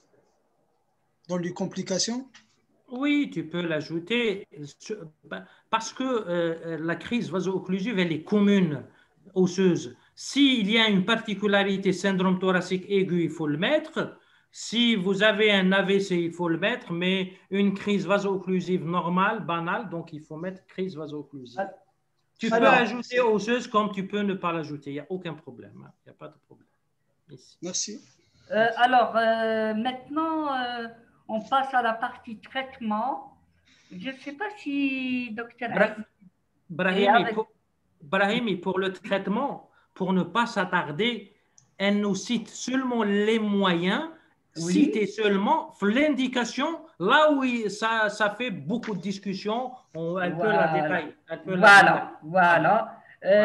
dans les complications.
oui, tu peux l'ajouter sur- bah, parce que euh, la crise vaso-occlusive, elle est commune osseuse. S'il y a une particularité syndrome thoracique aigu, il faut le mettre. Si vous avez un A V C, il faut le mettre, mais une crise vaso-occlusive normale, banale, donc il faut mettre crise vaso-occlusive. Tu peux
Alors,
ajouter osseuse comme tu peux ne pas l'ajouter, il n'y a aucun problème. hein. Il n'y a pas de problème. Ici.
Merci.
Euh, alors, euh, maintenant, euh, on passe à la partie traitement. Je ne sais pas si docteur
Bra-
Aïe-
Brahimi,
Et avec-
pour, Brahimi, pour le traitement, pour ne pas s'attarder, elle nous cite seulement les moyens,
Oui.
citer seulement l'indication, là où il- ça, ça fait beaucoup de discussions, on, elle peut la
Voilà.
détailler. elle peut la
Voilà,
détailler.
voilà.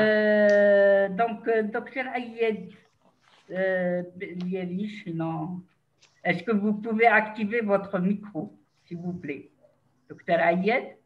Euh, donc, euh, docteur Ayed euh, Bielish, non. Est-ce que vous pouvez activer votre micro, s'il vous plaît, docteur Ayed?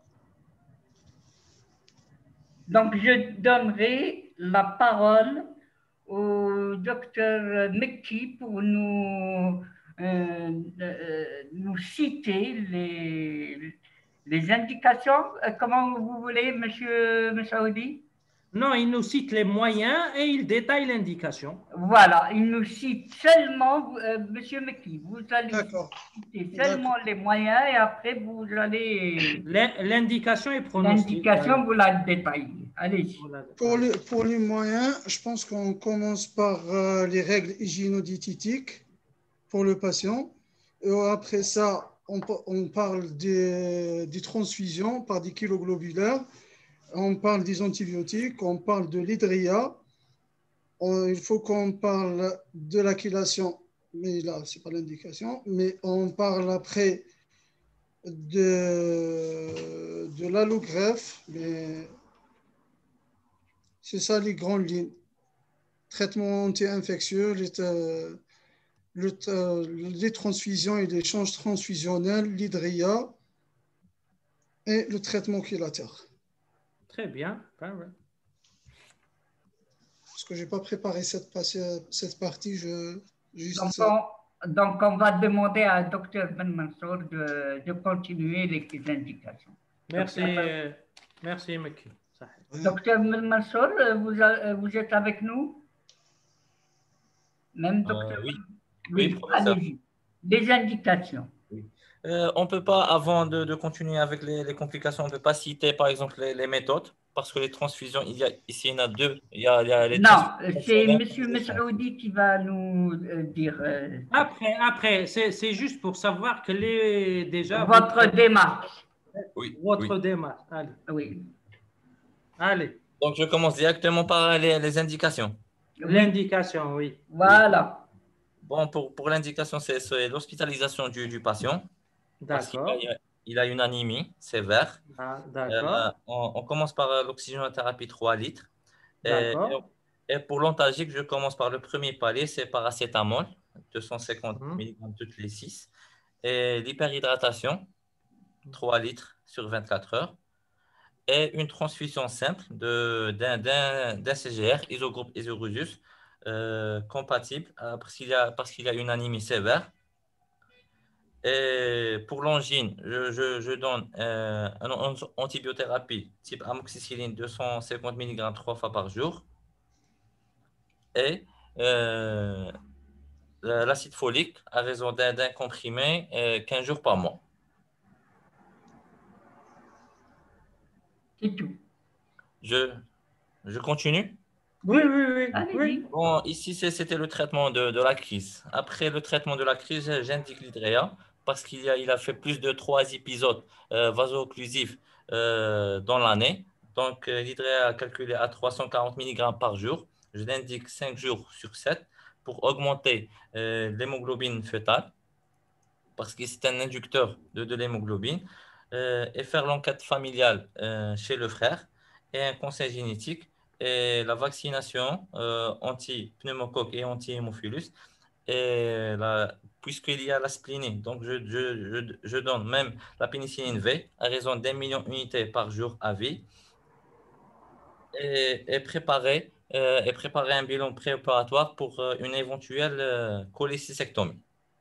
Donc, je donnerai la parole au docteur Mekki pour nous, euh, euh, nous citer les, les indications. Euh, Comment vous voulez, monsieur Messaoudi?
Non, il nous cite les moyens et il détaille l'indication.
Voilà, il nous cite seulement, euh, monsieur Mekki, vous allez
D'accord.
citer seulement les moyens et après vous allez,
L'in- L'indication est pronostique.
l'indication, vous la détaillez. Allez-y.
Voilà.
Pour, le- pour les moyens, je pense qu'on commence par euh, les règles hygiéno-diététiques pour le patient. Et après ça, on, pa- on parle des, des transfusions par des kiloglobulaires. On parle des antibiotiques, on parle de l'hydria. On- Il faut qu'on parle de la chélation, mais là, ce n'est pas l'indication. Mais on parle après de, de l'allogreffe, mais c'est ça les grandes lignes. Traitement anti-infectieux, les, euh, le, euh, les transfusions et l'échange transfusionnel, l'hydria et le traitement chélateur.
Très bien. Parfait.
Parce que je n'ai pas préparé cette, cette partie, je juste
Donc on, donc, on va demander à docteur Ben Mansour de, de continuer les indications.
Merci,
Docteur-
euh, merci, Mekki.
Docteur Ben Mansour, vous, a- vous êtes avec nous? Même docteur
Euh, oui.
Oui,
Oui, professeur.
allez-y. Les indications.
Euh, on ne peut pas, avant de, de continuer avec les, les complications, on ne peut pas citer par exemple les, les méthodes, parce que les transfusions, il y a, ici il y en a deux. Il y a, il y a les
Non,
transfusions
c'est
fonctionnelles.
monsieur Messaoudi qui va nous euh, dire euh,
Après, après c'est c'est juste pour savoir quelle est déjà
votre démarche.
Oui,
votre
oui.
démarche. Allez,
Oui.
allez.
Donc je commence directement par les, les indications.
L'indication, oui.
Voilà.
Bon, pour, pour l'indication, c'est c'est l'hospitalisation du, du patient. Parce qu'il
D'accord.
a, il a une anémie sévère.
Ah,
Euh,
D'accord.
on, on commence par euh, l'oxygénothérapie trois litres. Et,
D'accord.
et pour l'antalgique, je commence par le premier palier, c'est paracétamol, deux cent cinquante
Mhm.
milligrammes toutes les six. Et l'hyperhydratation, trois litres sur vingt-quatre heures. et une transfusion simple de- d'un d'un- d'un C G R, isogroupe isorusus, euh, compatible euh, parce qu'il y a, parce qu'il y a une anémie sévère. Et pour l'angine, je, je- je donne euh, une an- antibiothérapie type amoxicilline deux cent cinquante milligrammes trois fois par jour et euh, l'acide folique à raison d'un d'un comprimé euh, quinze jours par mois.
C'est tout.
Je, je continue.
Oui, oui, oui, oui.
Allez-y.
Bon, ici, c'est- c'était le traitement de, de la crise. Après le traitement de la crise, j'indique l'hydréa parce qu'il y a, il a fait plus de trois épisodes euh, vaso-occlusifs euh, dans l'année. Donc, euh, l'hydréa calculé à trois cent quarante milligrammes par jour. Je l'indique cinq jours sur sept pour augmenter euh, l'hémoglobine fœtale parce que c'est un inducteur de, de l'hémoglobine euh, et faire l'enquête familiale euh, chez le frère et un conseil génétique et la vaccination euh, anti-pneumocoque et anti-hémophilus et la, puisqu'il y a la splénie, donc je, je, je, je donne même la pénicilline V à raison d'un million d'unités par jour à vie et, et préparer euh, et préparer un bilan préopératoire pour euh, une éventuelle euh, cholécystectomie.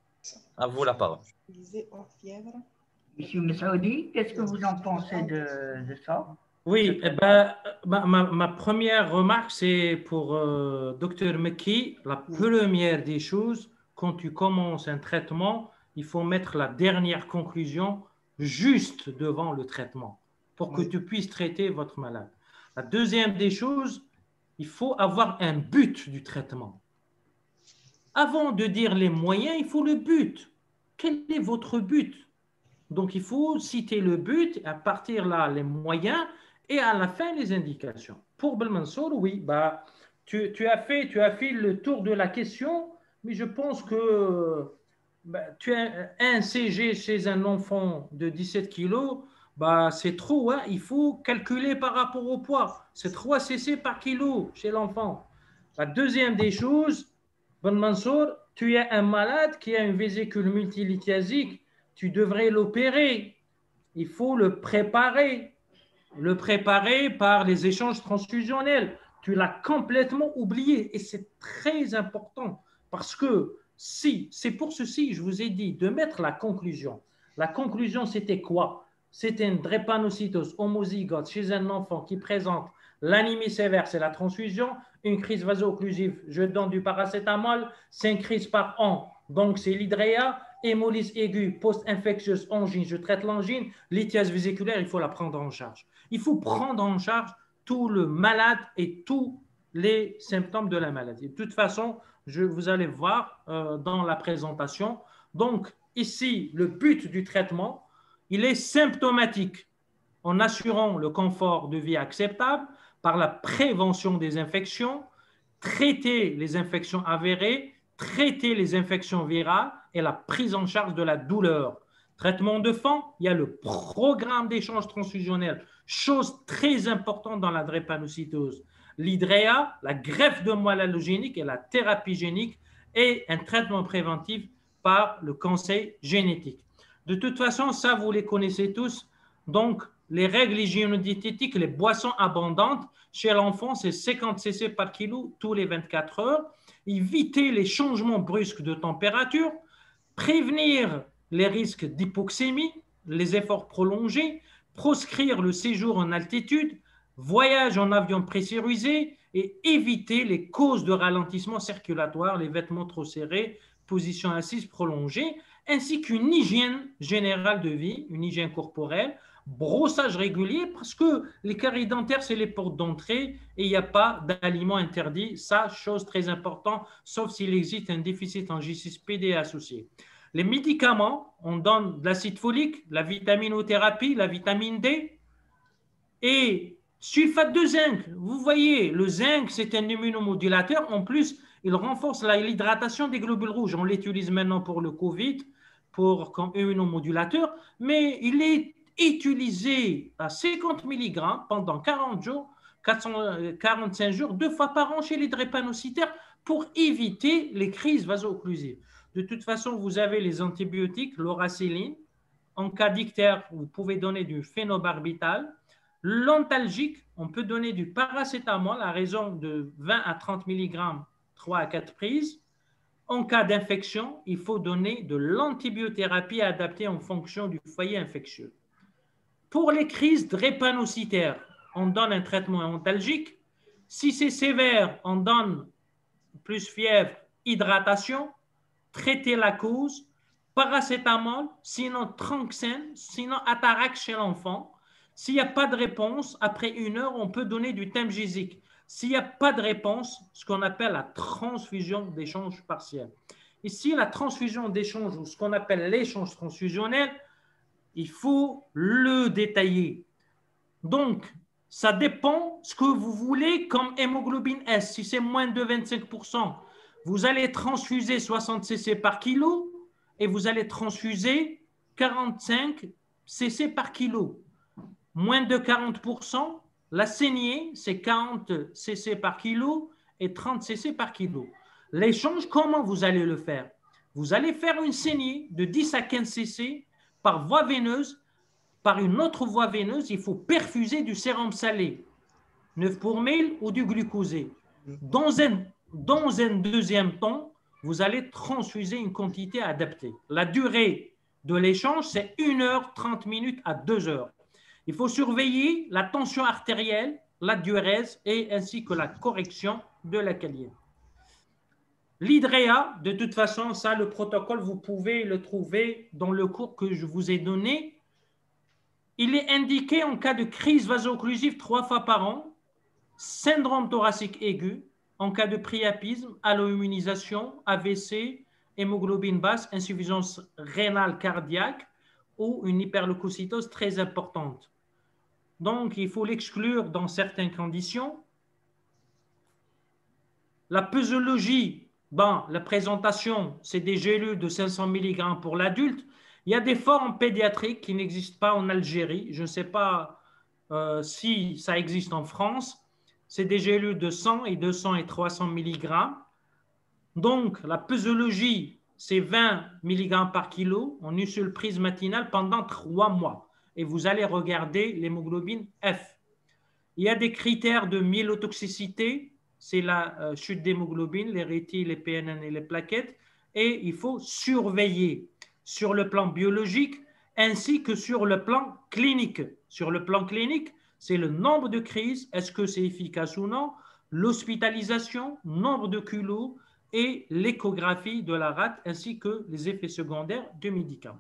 À vous la parole.
Lisez hors fièvre.
Monsieur Messaoudi, qu'est-ce que vous en pensez de, de ça?
Oui, eh ben, ma, ma, ma première remarque, c'est pour euh, docteur Mekki. La première des choses, quand tu commences un traitement, il faut mettre la dernière conclusion juste devant le traitement pour que
Oui.
tu puisses traiter votre malade. La deuxième des choses, il faut avoir un but du traitement. Avant de dire les moyens, il faut le but. Quel est votre but? Donc, il faut citer le but, à partir de là, les moyens, et à la fin, les indications. Pour Belmansour, oui, bah, tu, tu, as fait, tu as fait le tour de la question, mais je pense que bah, tu as un C G chez un enfant de dix-sept kilos, bah, c'est trop, hein. Il faut calculer par rapport au poids. C'est trois C C par kilo chez l'enfant. La deuxième des choses, Ben Mansour, tu as un malade qui a une vésicule multilithiasique, tu devrais l'opérer. Il faut le préparer. Le préparer par les échanges transfusionnels. Tu l'as complètement oublié et c'est très important parce que si, c'est pour ceci, je vous ai dit de mettre la conclusion. La conclusion, c'était quoi? C'était une drépanocytose homozygote chez un enfant qui présente l'anémie sévère, c'est la transfusion, une crise vaso-occlusive, je donne du paracétamol, cinq crises par an, donc c'est l'hydréa, hémolyse aiguë, post-infectieuse, angine, je traite l'angine, lithiase vésiculaire, il faut la prendre en charge. Il faut prendre en charge tout le malade et tous les symptômes de la maladie. De toute façon, je, vous allez voir euh, dans la présentation. Donc, ici, le but du traitement, il est symptomatique en assurant le confort de vie acceptable par la prévention des infections, traiter les infections avérées, traiter les infections virales et la prise en charge de la douleur. Traitement de fond, il y a le programme d'échange transfusionnel, chose très importante dans la drépanocytose. L'hydréa, la greffe de moelle allogénique et la thérapie génique et un traitement préventif par le conseil génétique. De toute façon, ça, vous les connaissez tous. Donc, les règles hygiéno-diététiques, les boissons abondantes, chez l'enfant, c'est cinquante cc par kilo tous les vingt-quatre heures. Éviter les changements brusques de température, prévenir les risques d'hypoxémie, les efforts prolongés, proscrire le séjour en altitude, voyage en avion pressurisé et éviter les causes de ralentissement circulatoire, les vêtements trop serrés, position assise prolongée, ainsi qu'une hygiène générale de vie, une hygiène corporelle, brossage régulier, parce que les caries dentaires, c'est les portes d'entrée et il n'y a pas d'aliments interdits. Ça, chose très importante, sauf s'il existe un déficit en G six P D associé. Les médicaments, on donne de l'acide folique, la vitaminothérapie, la vitamine D et sulfate de zinc. Vous voyez, le zinc, c'est un immunomodulateur. En plus, il renforce l'hydratation des globules rouges. On l'utilise maintenant pour le Covid, pour, comme immunomodulateur, mais il est utilisé à cinquante milligrammes pendant quarante jours, quatre cent quarante-cinq jours, deux fois par an chez les drépanocytaires pour éviter les crises vaso-occlusives. De toute façon, vous avez les antibiotiques, l'oracilline. En cas d'ictère, vous pouvez donner du phénobarbital. L'antalgique, on peut donner du paracétamol à raison de vingt à trente milligrammes, trois à quatre prises. En cas d'infection, il faut donner de l'antibiothérapie adaptée en fonction du foyer infectieux. Pour les crises drépanocytaires, on donne un traitement antalgique. Si c'est sévère, on donne plus fièvre, hydratation, traiter la cause, paracétamol, sinon tranxène, sinon atarax chez l'enfant. S'il n'y a pas de réponse, après une heure, on peut donner du temgesic. S'il n'y a pas de réponse, ce qu'on appelle la transfusion d'échange partiel. Ici, la transfusion d'échange, ou ce qu'on appelle l'échange transfusionnel, il faut le détailler. Donc, ça dépend ce que vous voulez comme hémoglobine S. Si c'est moins de vingt-cinq pour cent, vous allez transfuser soixante centilitres par kilo et vous allez transfuser quarante-cinq centilitres par kilo. Moins de quarante pour cent, la saignée, c'est quarante centilitres par kilo et trente centilitres par kilo. L'échange, comment vous allez le faire? Vous allez faire une saignée de dix à quinze centilitres par voie veineuse. Par une autre voie veineuse, il faut perfuser du sérum salé, neuf pour mille ou du glucosé. Dans un, dans un deuxième temps, vous allez transfuser une quantité adaptée. La durée de l'échange, c'est une heure trente minutes à deux heures. Il faut surveiller la tension artérielle, la diurèse et ainsi que la correction de la kalienne. L'hydréa, de toute façon, ça, le protocole, vous pouvez le trouver dans le cours que je vous ai donné. Il est indiqué en cas de crise vaso-occlusive trois fois par an, syndrome thoracique aigu, en cas de priapisme, alloimmunisation, A V C, hémoglobine basse, insuffisance rénale cardiaque ou une hyperleucocytose très importante. Donc, il faut l'exclure dans certaines conditions. La posologie, ben, la présentation, c'est des gélules de cinq cents milligrammes pour l'adulte. Il y a des formes pédiatriques qui n'existent pas en Algérie. Je ne sais pas euh, si ça existe en France. C'est des gélules de cent et deux cents et trois cents milligrammes. Donc, la posologie, c'est vingt milligrammes par kilo en une seule prise matinale pendant trois mois. Et vous allez regarder l'hémoglobine F. Il y a des critères de myélotoxicité. C'est la euh, chute d'hémoglobine, les rétiles, les P N N et les plaquettes. Et il faut surveiller sur le plan biologique ainsi que sur le plan clinique. Sur le plan clinique, c'est le nombre de crises, est-ce que c'est efficace ou non, l'hospitalisation, nombre de culots et l'échographie de la rate ainsi que les effets secondaires du médicament.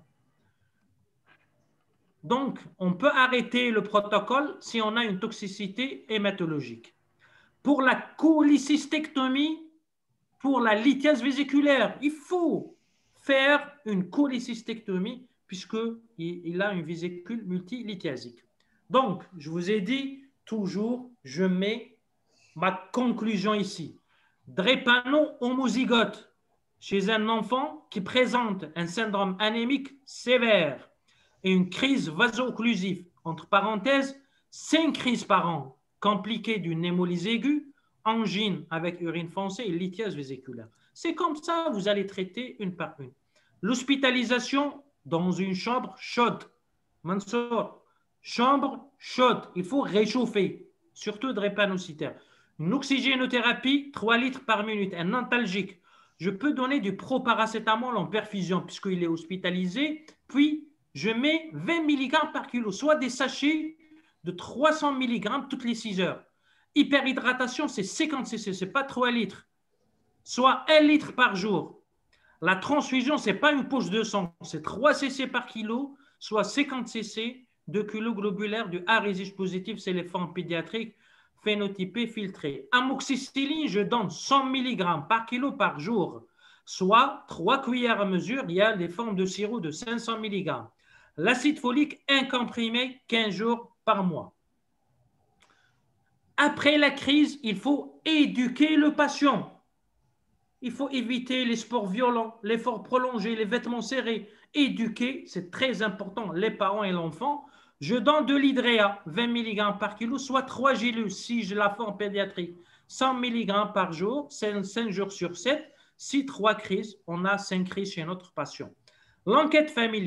Donc, on peut arrêter le protocole si on a une toxicité hématologique. Pour la cholécystectomie, pour la lithiase vésiculaire, il faut faire une cholécystectomie puisqu'il a une vésicule multilithiasique. Donc, je vous ai dit, toujours, je mets ma conclusion ici. Drépano-homozygote chez un enfant qui présente un syndrome anémique sévère et une crise vaso-occlusive, entre parenthèses, cinq crises par an, compliquées d'une hémolyse aiguë, angine avec urine foncée et lithiase vésiculaire. C'est comme ça, vous allez traiter une par une. L'hospitalisation dans une chambre chaude. Mansour, chambre chaude, il faut réchauffer, surtout drépanocytaire. Une oxygénothérapie, trois litres par minute, un antalgique. Je peux donner du proparacétamol en perfusion puisqu'il est hospitalisé, puis je mets vingt milligrammes par kilo, soit des sachets de trois cents milligrammes toutes les six heures. Hyperhydratation, c'est cinquante centilitres, ce n'est pas trois litres, soit un litre par jour. La transfusion, ce n'est pas une poche de sang, c'est trois centilitres par kilo, soit cinquante centilitres de kilo globulaire du A résus positif, c'est les formes pédiatriques phénotypées filtrées. Amoxicilline, je donne cent milligrammes par kilo par jour, soit trois cuillères à mesure. Il y a des formes de sirop de cinq cents milligrammes. L'acide folique incomprimé, quinze jours par mois. Après la crise, il faut éduquer le patient. Il faut éviter les sports violents, l'effort prolongé, les vêtements serrés. Éduquer, c'est très important, les parents et l'enfant. Je donne de l'hydréa, vingt milligrammes par kilo, soit trois gélules si j'ai la forme pédiatrique, cent milligrammes par jour, cinq jours sur sept. Si trois crises, on a cinq crises chez notre patient. L'enquête familiale,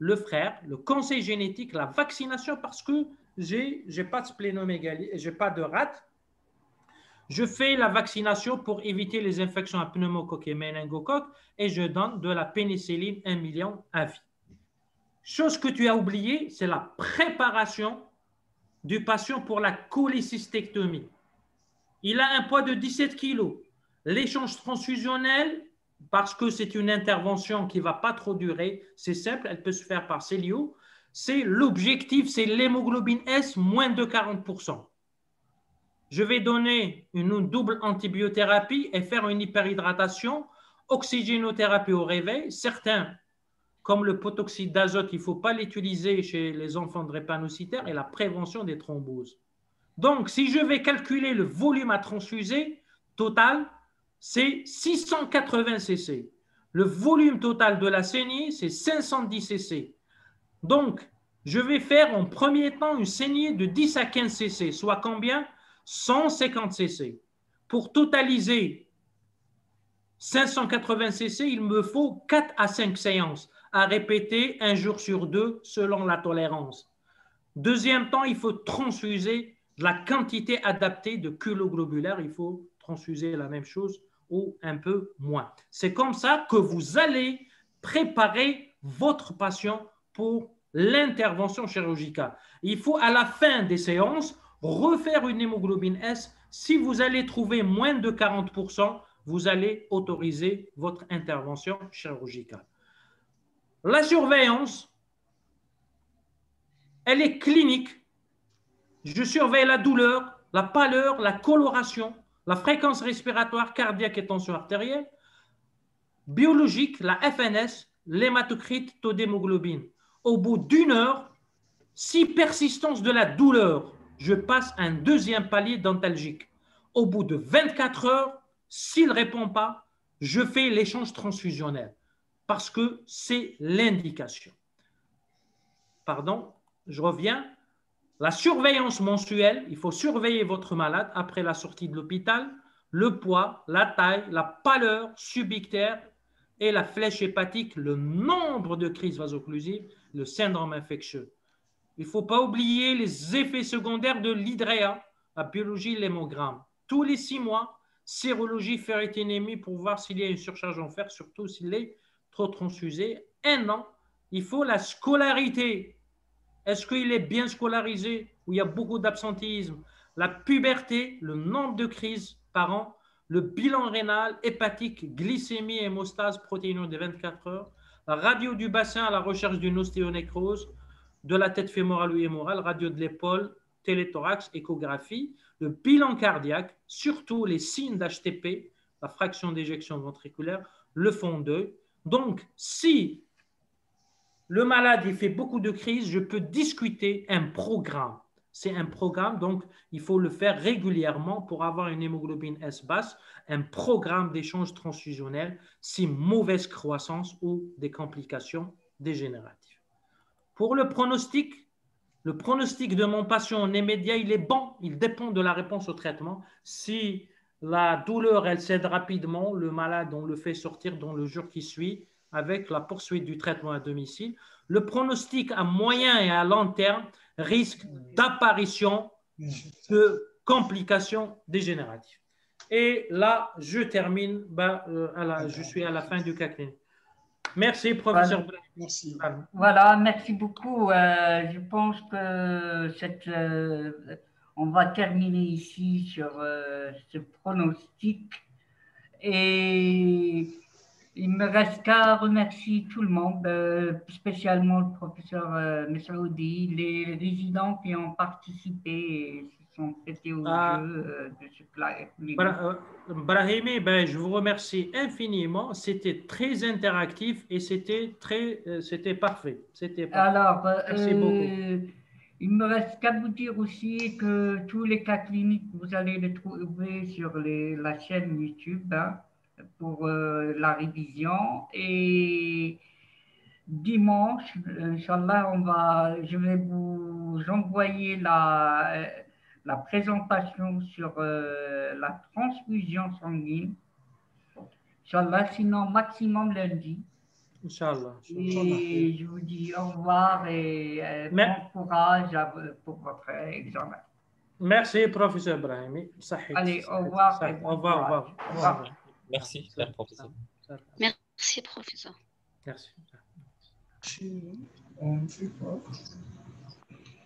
le frère, le conseil génétique, la vaccination, parce que j'ai j'ai pas de splénomégalie, j'ai pas de rate. Je fais la vaccination pour éviter les infections à pneumocoque et méningocoque et je donne de la pénicilline un million à vie. Chose que tu as oubliée, c'est la préparation du patient pour la cholécystectomie. Il a un poids de dix-sept kilos. L'échange transfusionnel, parce que c'est une intervention qui ne va pas trop durer, c'est simple, elle peut se faire par cellio. C'est l'objectif, c'est l'hémoglobine S moins de quarante pour cent. Je vais donner une double antibiothérapie et faire une hyperhydratation, oxygénothérapie au réveil. Certains, comme le protoxyde d'azote, il ne faut pas l'utiliser chez les enfants drépanocytaires et la prévention des thromboses. Donc, si je vais calculer le volume à transfuser total, c'est six cent quatre-vingts cc. Le volume total de la saignée, c'est cinq cent dix cc. Donc, je vais faire en premier temps une saignée de dix à quinze cc, soit combien? cent cinquante cc. Pour totaliser cinq cent quatre-vingts cc, il me faut quatre à cinq séances à répéter un jour sur deux selon la tolérance. Deuxième temps, il faut transfuser la quantité adaptée de culoglobulaire. Il faut transfuser la même chose ou un peu moins. C'est comme ça que vous allez préparer votre patient pour l'intervention chirurgicale. Il faut à la fin des séances refaire une hémoglobine S. Si vous allez trouver moins de quarante pour cent, vous allez autoriser votre intervention chirurgicale. La surveillance, elle est clinique. Je surveille la douleur, la pâleur, la coloration, la fréquence respiratoire, cardiaque et tension artérielle. Biologique, la F N S, l'hématocrite, taux d'hémoglobine. Au bout d'une heure, si persistance de la douleur, je passe un deuxième palier dentalgique. Au bout de vingt-quatre heures, s'il ne répond pas, je fais l'échange transfusionnel parce que c'est l'indication. Pardon, je reviens. La surveillance mensuelle, il faut surveiller votre malade après la sortie de l'hôpital, le poids, la taille, la pâleur subictaire et la flèche hépatique, le nombre de crises vasoclusives, le syndrome infectieux. Il ne faut pas oublier les effets secondaires de l'I D R E A, la biologie l'hémogramme. Tous les six mois, sérologie, ferritinémie pour voir s'il y a une surcharge en fer, surtout s'il est trop transfusé. Un an, il faut la scolarité. Est-ce qu'il est bien scolarisé ou il y a beaucoup d'absentéisme? La puberté, le nombre de crises par an, le bilan rénal, hépatique, glycémie, hémostase, protéinure des vingt-quatre heures, la radio du bassin à la recherche d'une ostéonécrose, de la tête fémorale ou hémorale, radio de l'épaule, téléthorax, échographie, le bilan cardiaque, surtout les signes d'H T P, la fraction d'éjection ventriculaire, le fond d'œil. Donc, si le malade il fait beaucoup de crises, je peux discuter un programme. C'est un programme, donc il faut le faire régulièrement pour avoir une hémoglobine S basse, un programme d'échange transfusionnel, si mauvaise croissance ou des complications dégénératives. Pour le pronostic, le pronostic de mon patient immédiat, il est bon, il dépend de la réponse au traitement. Si la douleur, elle cède rapidement, le malade, on le fait sortir dans le jour qui suit avec la poursuite du traitement à domicile. Le pronostic à moyen et à long terme risque d'apparition de complications dégénératives. Et là, je termine, bah, euh, à la, je suis à la fin du cas clinique. Merci, professeur.
Voilà. Merci.
Voilà, merci beaucoup. Euh, je pense que cette, euh, on va terminer ici sur euh, ce pronostic. Et il me reste qu'à remercier tout le monde, euh, spécialement le professeur euh, Mesraoudi, les résidents qui ont participé et se sont prêtés au
Ah.
jeu euh, de ce clair.
Bra Brahimi, ben, je vous remercie infiniment. C'était très interactif et c'était très, euh, c'était parfait. C'était parfait.
Alors,
Merci
euh,
beaucoup.
il me reste qu'à vous dire aussi que tous les cas cliniques, vous allez les trouver sur les, la chaîne YouTube hein, pour euh, la révision. Et dimanche, Inch'Allah, on va, je vais vous envoyer la, la présentation sur euh, la transfusion sanguine. Inch'Allah, sinon maximum lundi.
Inch'Allah.
Et je vous dis au revoir et euh,
Mais-
bon courage à vous- pour votre examen.
Merci, professeur Brahimi. صحيت-
Allez, au
صحيت-
revoir
صحيت.
et bon
Au revoir, au
courage.
revoir.
Au revoir.
Merci, cher professeur.
Merci, professeur.
Merci.
On ne fait pas.